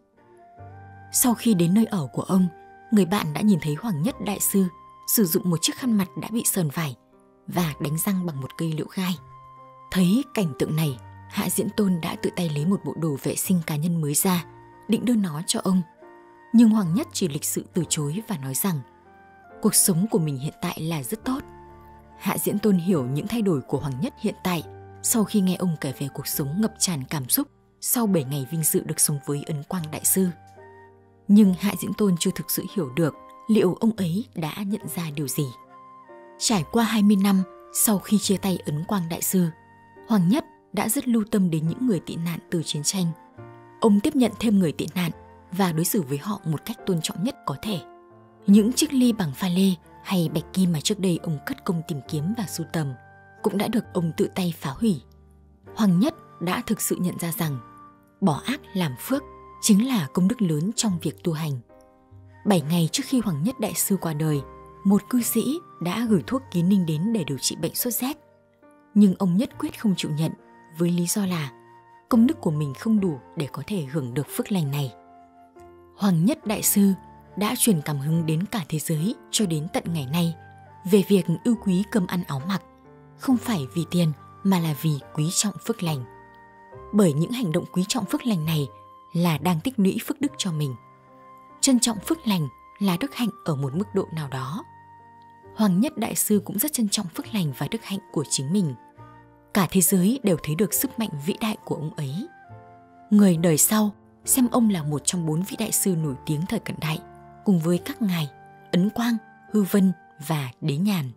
Sau khi đến nơi ở của ông, người bạn đã nhìn thấy Hoàng Nhất Đại sư sử dụng một chiếc khăn mặt đã bị sờn vải và đánh răng bằng một cây liễu gai. Thấy cảnh tượng này, Hạ Diễn Tôn đã tự tay lấy một bộ đồ vệ sinh cá nhân mới ra, định đưa nó cho ông. Nhưng Hoàng Nhất chỉ lịch sự từ chối và nói rằng cuộc sống của mình hiện tại là rất tốt. Hạ Diễn Tôn hiểu những thay đổi của Hoàng Nhất hiện tại sau khi nghe ông kể về cuộc sống ngập tràn cảm xúc sau 7 ngày vinh dự được sống với Ấn Quang Đại sư. Nhưng Hạ Diễn Tôn chưa thực sự hiểu được liệu ông ấy đã nhận ra điều gì. Trải qua 20 năm sau khi chia tay Ấn Quang Đại sư, Hoàng Nhất đã rất lưu tâm đến những người tị nạn từ chiến tranh. Ông tiếp nhận thêm người tị nạn và đối xử với họ một cách tôn trọng nhất có thể. Những chiếc ly bằng pha lê hay bạch kim mà trước đây ông cất công tìm kiếm và sưu tầm cũng đã được ông tự tay phá hủy. Hoàng Nhất đã thực sự nhận ra rằng bỏ ác làm phước chính là công đức lớn trong việc tu hành. 7 ngày trước khi Hoàng Nhất Đại sư qua đời, một cư sĩ đã gửi thuốc ký ninh đến để điều trị bệnh sốt rét. Nhưng ông nhất quyết không chịu nhận với lý do là công đức của mình không đủ để có thể hưởng được phước lành này. Hoàng Nhất Đại sư đã truyền cảm hứng đến cả thế giới cho đến tận ngày nay về việc ưu quý cơm ăn áo mặc, không phải vì tiền mà là vì quý trọng phước lành. Bởi những hành động quý trọng phước lành này là đang tích lũy phước đức cho mình. Trân trọng phước lành là đức hạnh ở một mức độ nào đó. Hoàng Nhất Đại sư cũng rất trân trọng phước lành và đức hạnh của chính mình. Cả thế giới đều thấy được sức mạnh vĩ đại của ông ấy. Người đời sau xem ông là một trong 4 vị đại sư nổi tiếng thời cận đại, cùng với các ngài Ấn Quang, Hư Vân và Đế Nhàn.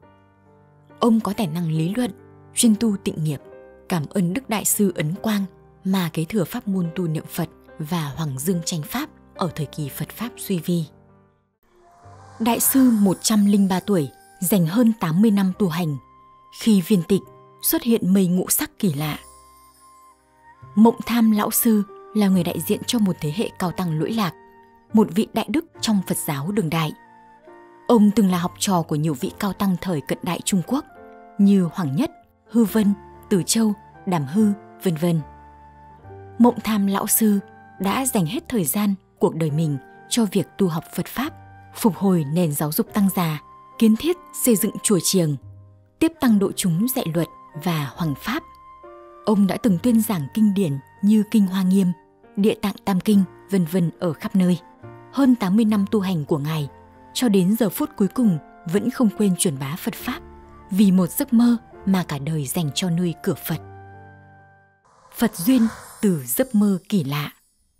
Ông có tài năng lý luận, chuyên tu tịnh nghiệp, cảm ơn Đức Đại sư Ấn Quang mà kế thừa pháp môn tu niệm Phật và Hoàng Dương tranh pháp ở thời kỳ Phật Pháp suy vi. Đại sư 103 tuổi, dành hơn 80 năm tu hành. Khi viên tịch, xuất hiện mây ngũ sắc kỳ lạ. Mộng Tham Lão Sư là người đại diện cho một thế hệ cao tăng lỗi lạc, một vị đại đức trong Phật giáo đương đại. Ông từng là học trò của nhiều vị cao tăng thời cận đại Trung Quốc như Hoàng Nhất, Hư Vân, Từ Châu, Đàm Hư, vân vân. Mộng Tham Lão Sư đã dành hết thời gian cuộc đời mình cho việc tu học Phật Pháp, phục hồi nền giáo dục tăng già, kiến thiết xây dựng chùa chiền, tiếp tăng độ chúng dạy luật và hoằng pháp. Ông đã từng tuyên giảng kinh điển như Kinh Hoa Nghiêm, Địa Tạng Tam Kinh, vân vân ở khắp nơi. Hơn 80 năm tu hành của ngài, cho đến giờ phút cuối cùng vẫn không quên truyền bá Phật Pháp, vì một giấc mơ mà cả đời dành cho nơi cửa Phật. Phật duyên từ giấc mơ kỳ lạ.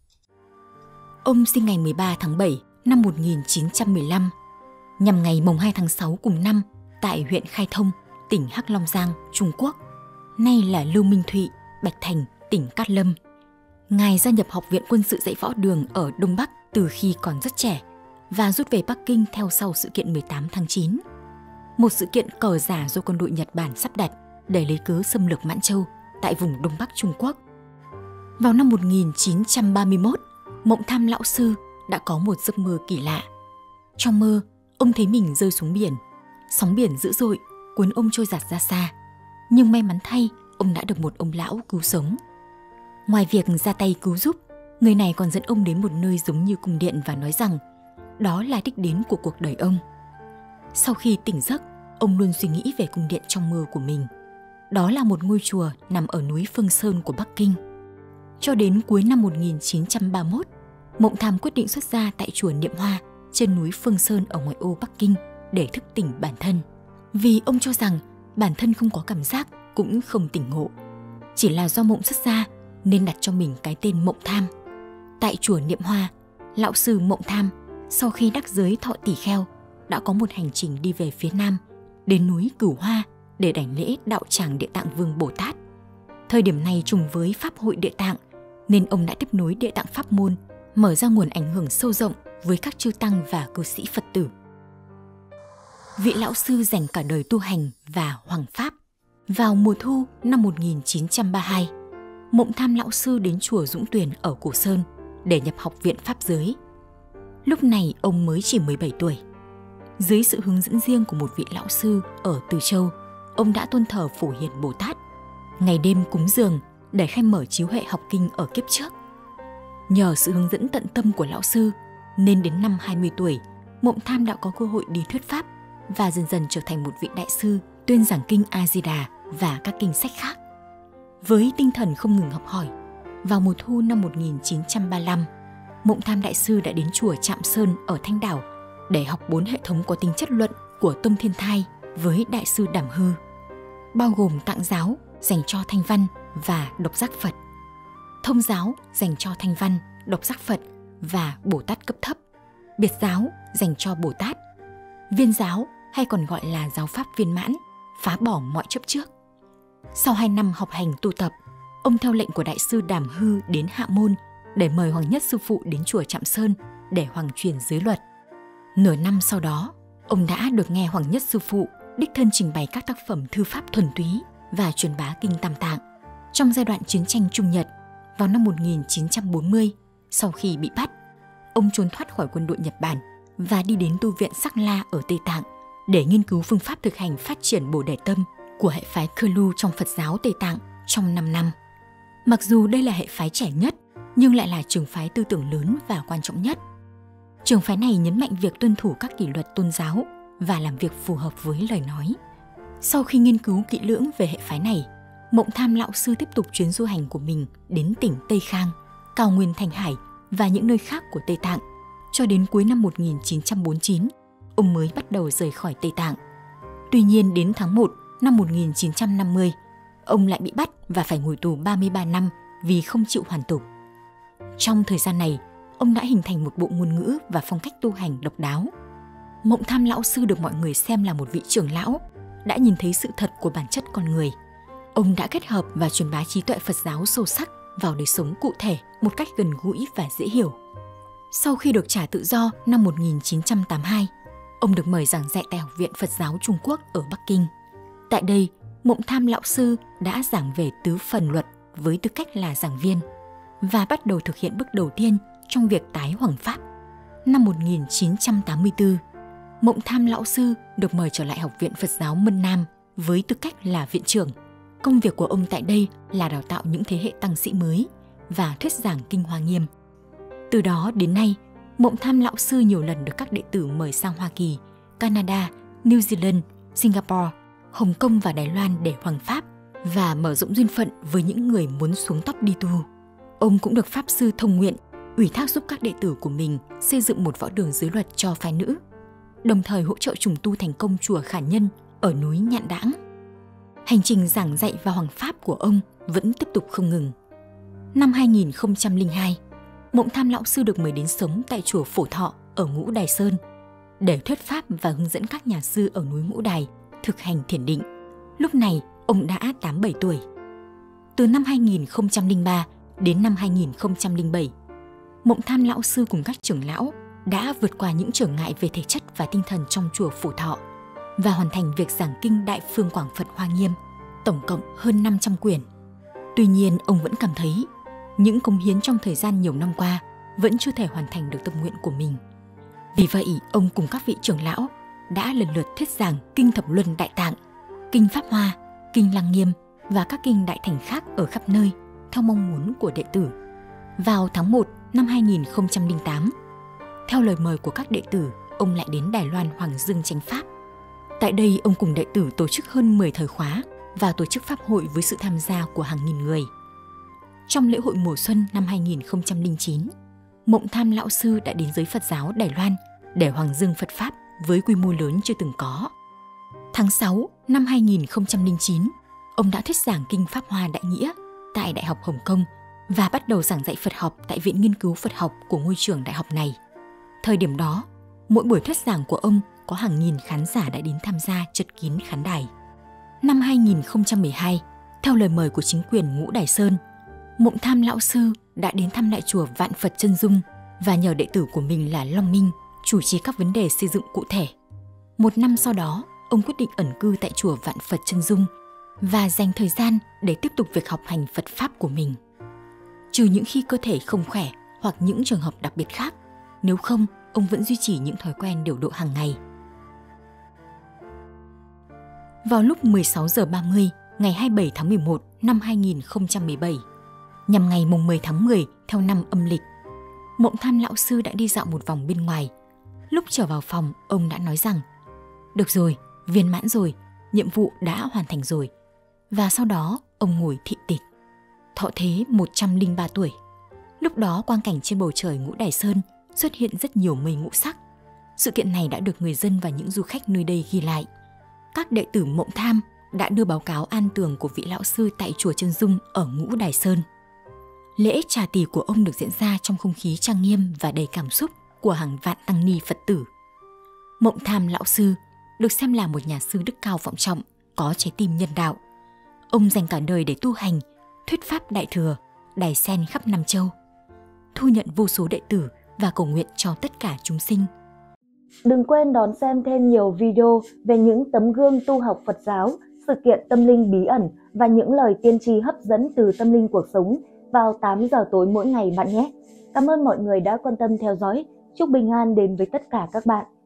Ông sinh ngày 13 tháng 7 năm 1915, nhằm ngày mùng 2 tháng 6 cùng năm tại huyện Khai Thông, tỉnh Hắc Long Giang, Trung Quốc, nay là Lưu Minh Thụy, Bạch Thành, tỉnh Cát Lâm. Ngài gia nhập Học viện Quân sự Dạy Võ Đường ở Đông Bắc từ khi còn rất trẻ và rút về Bắc Kinh theo sau sự kiện 18 tháng 9. Một sự kiện cờ giả do quân đội Nhật Bản sắp đặt để lấy cớ xâm lược Mãn Châu tại vùng Đông Bắc Trung Quốc. Vào năm 1931, Mộng Tham lão sư đã có một giấc mơ kỳ lạ. Trong mơ, ông thấy mình rơi xuống biển. Sóng biển dữ dội, cuốn ông trôi giạt ra xa. Nhưng may mắn thay, ông đã được một ông lão cứu sống. Ngoài việc ra tay cứu giúp, người này còn dẫn ông đến một nơi giống như cung điện và nói rằng đó là đích đến của cuộc đời ông. Sau khi tỉnh giấc, ông luôn suy nghĩ về cung điện trong mơ của mình. Đó là một ngôi chùa nằm ở núi Phương Sơn của Bắc Kinh. Cho đến cuối năm 1931, Mộng Tham quyết định xuất gia tại chùa Niệm Hoa trên núi Phương Sơn ở ngoại ô Bắc Kinh để thức tỉnh bản thân. Vì ông cho rằng bản thân không có cảm giác cũng không tỉnh ngộ. Chỉ là do mộng xuất gia nên đặt cho mình cái tên Mộng Tham. Tại chùa Niệm Hoa, lão sư Mộng Tham sau khi đắc giới thọ tỷ kheo đã có một hành trình đi về phía Nam, đến núi Cửu Hoa để đảnh lễ đạo tràng Địa Tạng Vương Bồ Tát. Thời điểm này trùng với Pháp hội Địa Tạng nên ông đã tiếp nối Địa Tạng Pháp môn, mở ra nguồn ảnh hưởng sâu rộng với các chư tăng và cư sĩ Phật tử. Vị lão sư dành cả đời tu hành và hoằng pháp. Vào mùa thu năm 1932, Mộng Tham lão sư đến chùa Dũng Tuyền ở Cổ Sơn để nhập học viện Pháp giới. Lúc này ông mới chỉ 17 tuổi. Dưới sự hướng dẫn riêng của một vị lão sư ở Từ Châu, ông đã tôn thờ Phổ Hiền Bồ Tát, ngày đêm cúng dường để khai mở chiếu hệ học kinh ở kiếp trước. Nhờ sự hướng dẫn tận tâm của lão sư nên đến năm 20 tuổi, Mộng Tham đã có cơ hội đi thuyết pháp và dần dần trở thành một vị đại sư tuyên giảng kinh A Di Đà và các kinh sách khác. Với tinh thần không ngừng học hỏi, vào mùa thu năm 1935, Mộng Tham đại sư đã đến chùa Trạm Sơn ở Thanh Đảo để học 4 hệ thống có tính chất luận của Tông Thiên Thai với đại sư Đảm Hư, bao gồm Tạng giáo dành cho Thanh Văn và Độc Giác Phật, Thông giáo dành cho Thanh Văn, Độc Giác Phật và Bồ Tát cấp thấp, Biệt giáo dành cho Bồ Tát, Viên giáo hay còn gọi là giáo pháp viên mãn, phá bỏ mọi chấp trước. Sau 2 năm học hành tu tập, ông theo lệnh của đại sư Đảm Hư đến Hạ Môn để mời Hoàng Nhất sư phụ đến chùa Trạm Sơn để hoàng truyền giới luật. Nửa năm sau đó, ông đã được nghe Hoàng Nhất sư phụ đích thân trình bày các tác phẩm thư pháp thuần túy và truyền bá kinh Tam Tạng. Trong giai đoạn chiến tranh Trung Nhật, vào năm 1940, sau khi bị bắt, ông trốn thoát khỏi quân đội Nhật Bản và đi đến tu viện Sắc La ở Tây Tạng để nghiên cứu phương pháp thực hành phát triển Bồ Đề Tâm của hệ phái Khơ Lu trong Phật giáo Tây Tạng trong 5 năm. Mặc dù đây là hệ phái trẻ nhất, nhưng lại là trường phái tư tưởng lớn và quan trọng nhất. Trường phái này nhấn mạnh việc tuân thủ các kỷ luật tôn giáo và làm việc phù hợp với lời nói. Sau khi nghiên cứu kỹ lưỡng về hệ phái này, Mộng Tham lão sư tiếp tục chuyến du hành của mình đến tỉnh Tây Khang, cao nguyên Thanh Hải và những nơi khác của Tây Tạng. Cho đến cuối năm 1949, ông mới bắt đầu rời khỏi Tây Tạng. Tuy nhiên đến tháng 1 năm 1950, ông lại bị bắt và phải ngồi tù 33 năm vì không chịu hoàn tục. Trong thời gian này, ông đã hình thành một bộ ngôn ngữ và phong cách tu hành độc đáo. Mộng Tham lão sư được mọi người xem là một vị trưởng lão, đã nhìn thấy sự thật của bản chất con người. Ông đã kết hợp và truyền bá trí tuệ Phật giáo sâu sắc vào đời sống cụ thể một cách gần gũi và dễ hiểu. Sau khi được trả tự do năm 1982, ông được mời giảng dạy tại Học viện Phật giáo Trung Quốc ở Bắc Kinh. Tại đây, Mộng Tham lão sư đã giảng về tứ phần luật với tư cách là giảng viên và bắt đầu thực hiện bước đầu tiên trong việc tái hoằng pháp. Năm 1984, Mộng Tham lão sư được mời trở lại Học viện Phật giáo Mân Nam với tư cách là viện trưởng. Công việc của ông tại đây là đào tạo những thế hệ tăng sĩ mới và thuyết giảng Kinh Hoa Nghiêm. Từ đó đến nay, Mộng Tham lão sư nhiều lần được các đệ tử mời sang Hoa Kỳ, Canada, New Zealand, Singapore, Hồng Kông và Đài Loan để hoằng pháp và mở rộng duyên phận với những người muốn xuống tóc đi tu. Ông cũng được Pháp Sư Thông Nguyện ủy thác giúp các đệ tử của mình xây dựng một võ đường giới luật cho phái nữ, đồng thời hỗ trợ trùng tu thành công chùa Khả Nhân ở núi Nhạn Đãng. Hành trình giảng dạy và hoằng pháp của ông vẫn tiếp tục không ngừng. Năm 2002, Mộng Tham lão sư được mời đến sống tại chùa Phổ Thọ ở Ngũ Đài Sơn để thuyết pháp và hướng dẫn các nhà sư ở núi Ngũ Đài thực hành thiền định. Lúc này, ông đã 87 tuổi. Từ năm 2003 đến năm 2007, Mộng Tham Lão Sư cùng các trưởng lão đã vượt qua những trở ngại về thể chất và tinh thần trong chùa Phổ Thọ và hoàn thành việc giảng kinh Đại Phương Quảng Phật Hoa Nghiêm, tổng cộng hơn 500 quyển. Tuy nhiên, ông vẫn cảm thấy những cống hiến trong thời gian nhiều năm qua vẫn chưa thể hoàn thành được tâm nguyện của mình. Vì vậy, ông cùng các vị trưởng lão đã lần lượt thuyết giảng Kinh Thập Luân Đại Tạng, Kinh Pháp Hoa, Kinh Lăng Nghiêm và các kinh đại thành khác ở khắp nơi theo mong muốn của đệ tử. Vào tháng 1 năm 2008, theo lời mời của các đệ tử, ông lại đến Đài Loan Hoàng Dương chánh pháp. Tại đây, ông cùng đệ tử tổ chức hơn 10 thời khóa và tổ chức pháp hội với sự tham gia của hàng nghìn người. Trong lễ hội mùa xuân năm 2009, Mộng Tham Lão Sư đã đến giới Phật giáo Đài Loan để hoàng dương Phật Pháp với quy mô lớn chưa từng có. Tháng 6 năm 2009, ông đã thuyết giảng Kinh Pháp Hoa Đại Nghĩa tại Đại học Hồng Kông và bắt đầu giảng dạy Phật học tại Viện Nghiên cứu Phật học của ngôi trường đại học này. Thời điểm đó, mỗi buổi thuyết giảng của ông có hàng nghìn khán giả đã đến tham gia chật kín khán đài. Năm 2012, theo lời mời của chính quyền Ngũ Đài Sơn, Mộng Tham Lão Sư đã đến thăm lại chùa Vạn Phật Chân Dung và nhờ đệ tử của mình là Long Minh chủ trì các vấn đề xây dựng cụ thể. Một năm sau đó, ông quyết định ẩn cư tại chùa Vạn Phật Chân Dung và dành thời gian để tiếp tục việc học hành Phật Pháp của mình. Trừ những khi cơ thể không khỏe hoặc những trường hợp đặc biệt khác, nếu không, ông vẫn duy trì những thói quen điều độ hàng ngày. Vào lúc 16 giờ 30 ngày 27 tháng 11 năm 2017, nhằm ngày mùng 10 tháng 10 theo năm âm lịch, Mộng Tham Lão Sư đã đi dạo một vòng bên ngoài. Lúc trở vào phòng, ông đã nói rằng: "Được rồi, viên mãn rồi, nhiệm vụ đã hoàn thành rồi." Và sau đó, ông ngồi thị tịch. Thọ thế 103 tuổi. Lúc đó, quang cảnh trên bầu trời Ngũ Đài Sơn xuất hiện rất nhiều mây ngũ sắc. Sự kiện này đã được người dân và những du khách nơi đây ghi lại. Các đệ tử Mộng Tham đã đưa báo cáo an tường của vị lão sư tại chùa Chân Dung ở Ngũ Đài Sơn. Lễ trà tỳ của ông được diễn ra trong không khí trang nghiêm và đầy cảm xúc của hàng vạn tăng ni Phật tử. Mộng Tham Lão Sư được xem là một nhà sư đức cao vọng trọng, có trái tim nhân đạo. Ông dành cả đời để tu hành, thuyết pháp Đại Thừa, đài sen khắp Nam Châu, thu nhận vô số đệ tử và cầu nguyện cho tất cả chúng sinh. Đừng quên đón xem thêm nhiều video về những tấm gương tu học Phật giáo, sự kiện tâm linh bí ẩn và những lời tiên tri hấp dẫn từ tâm linh cuộc sống vào 8 giờ tối mỗi ngày bạn nhé. Cảm ơn mọi người đã quan tâm theo dõi. Chúc bình an đến với tất cả các bạn.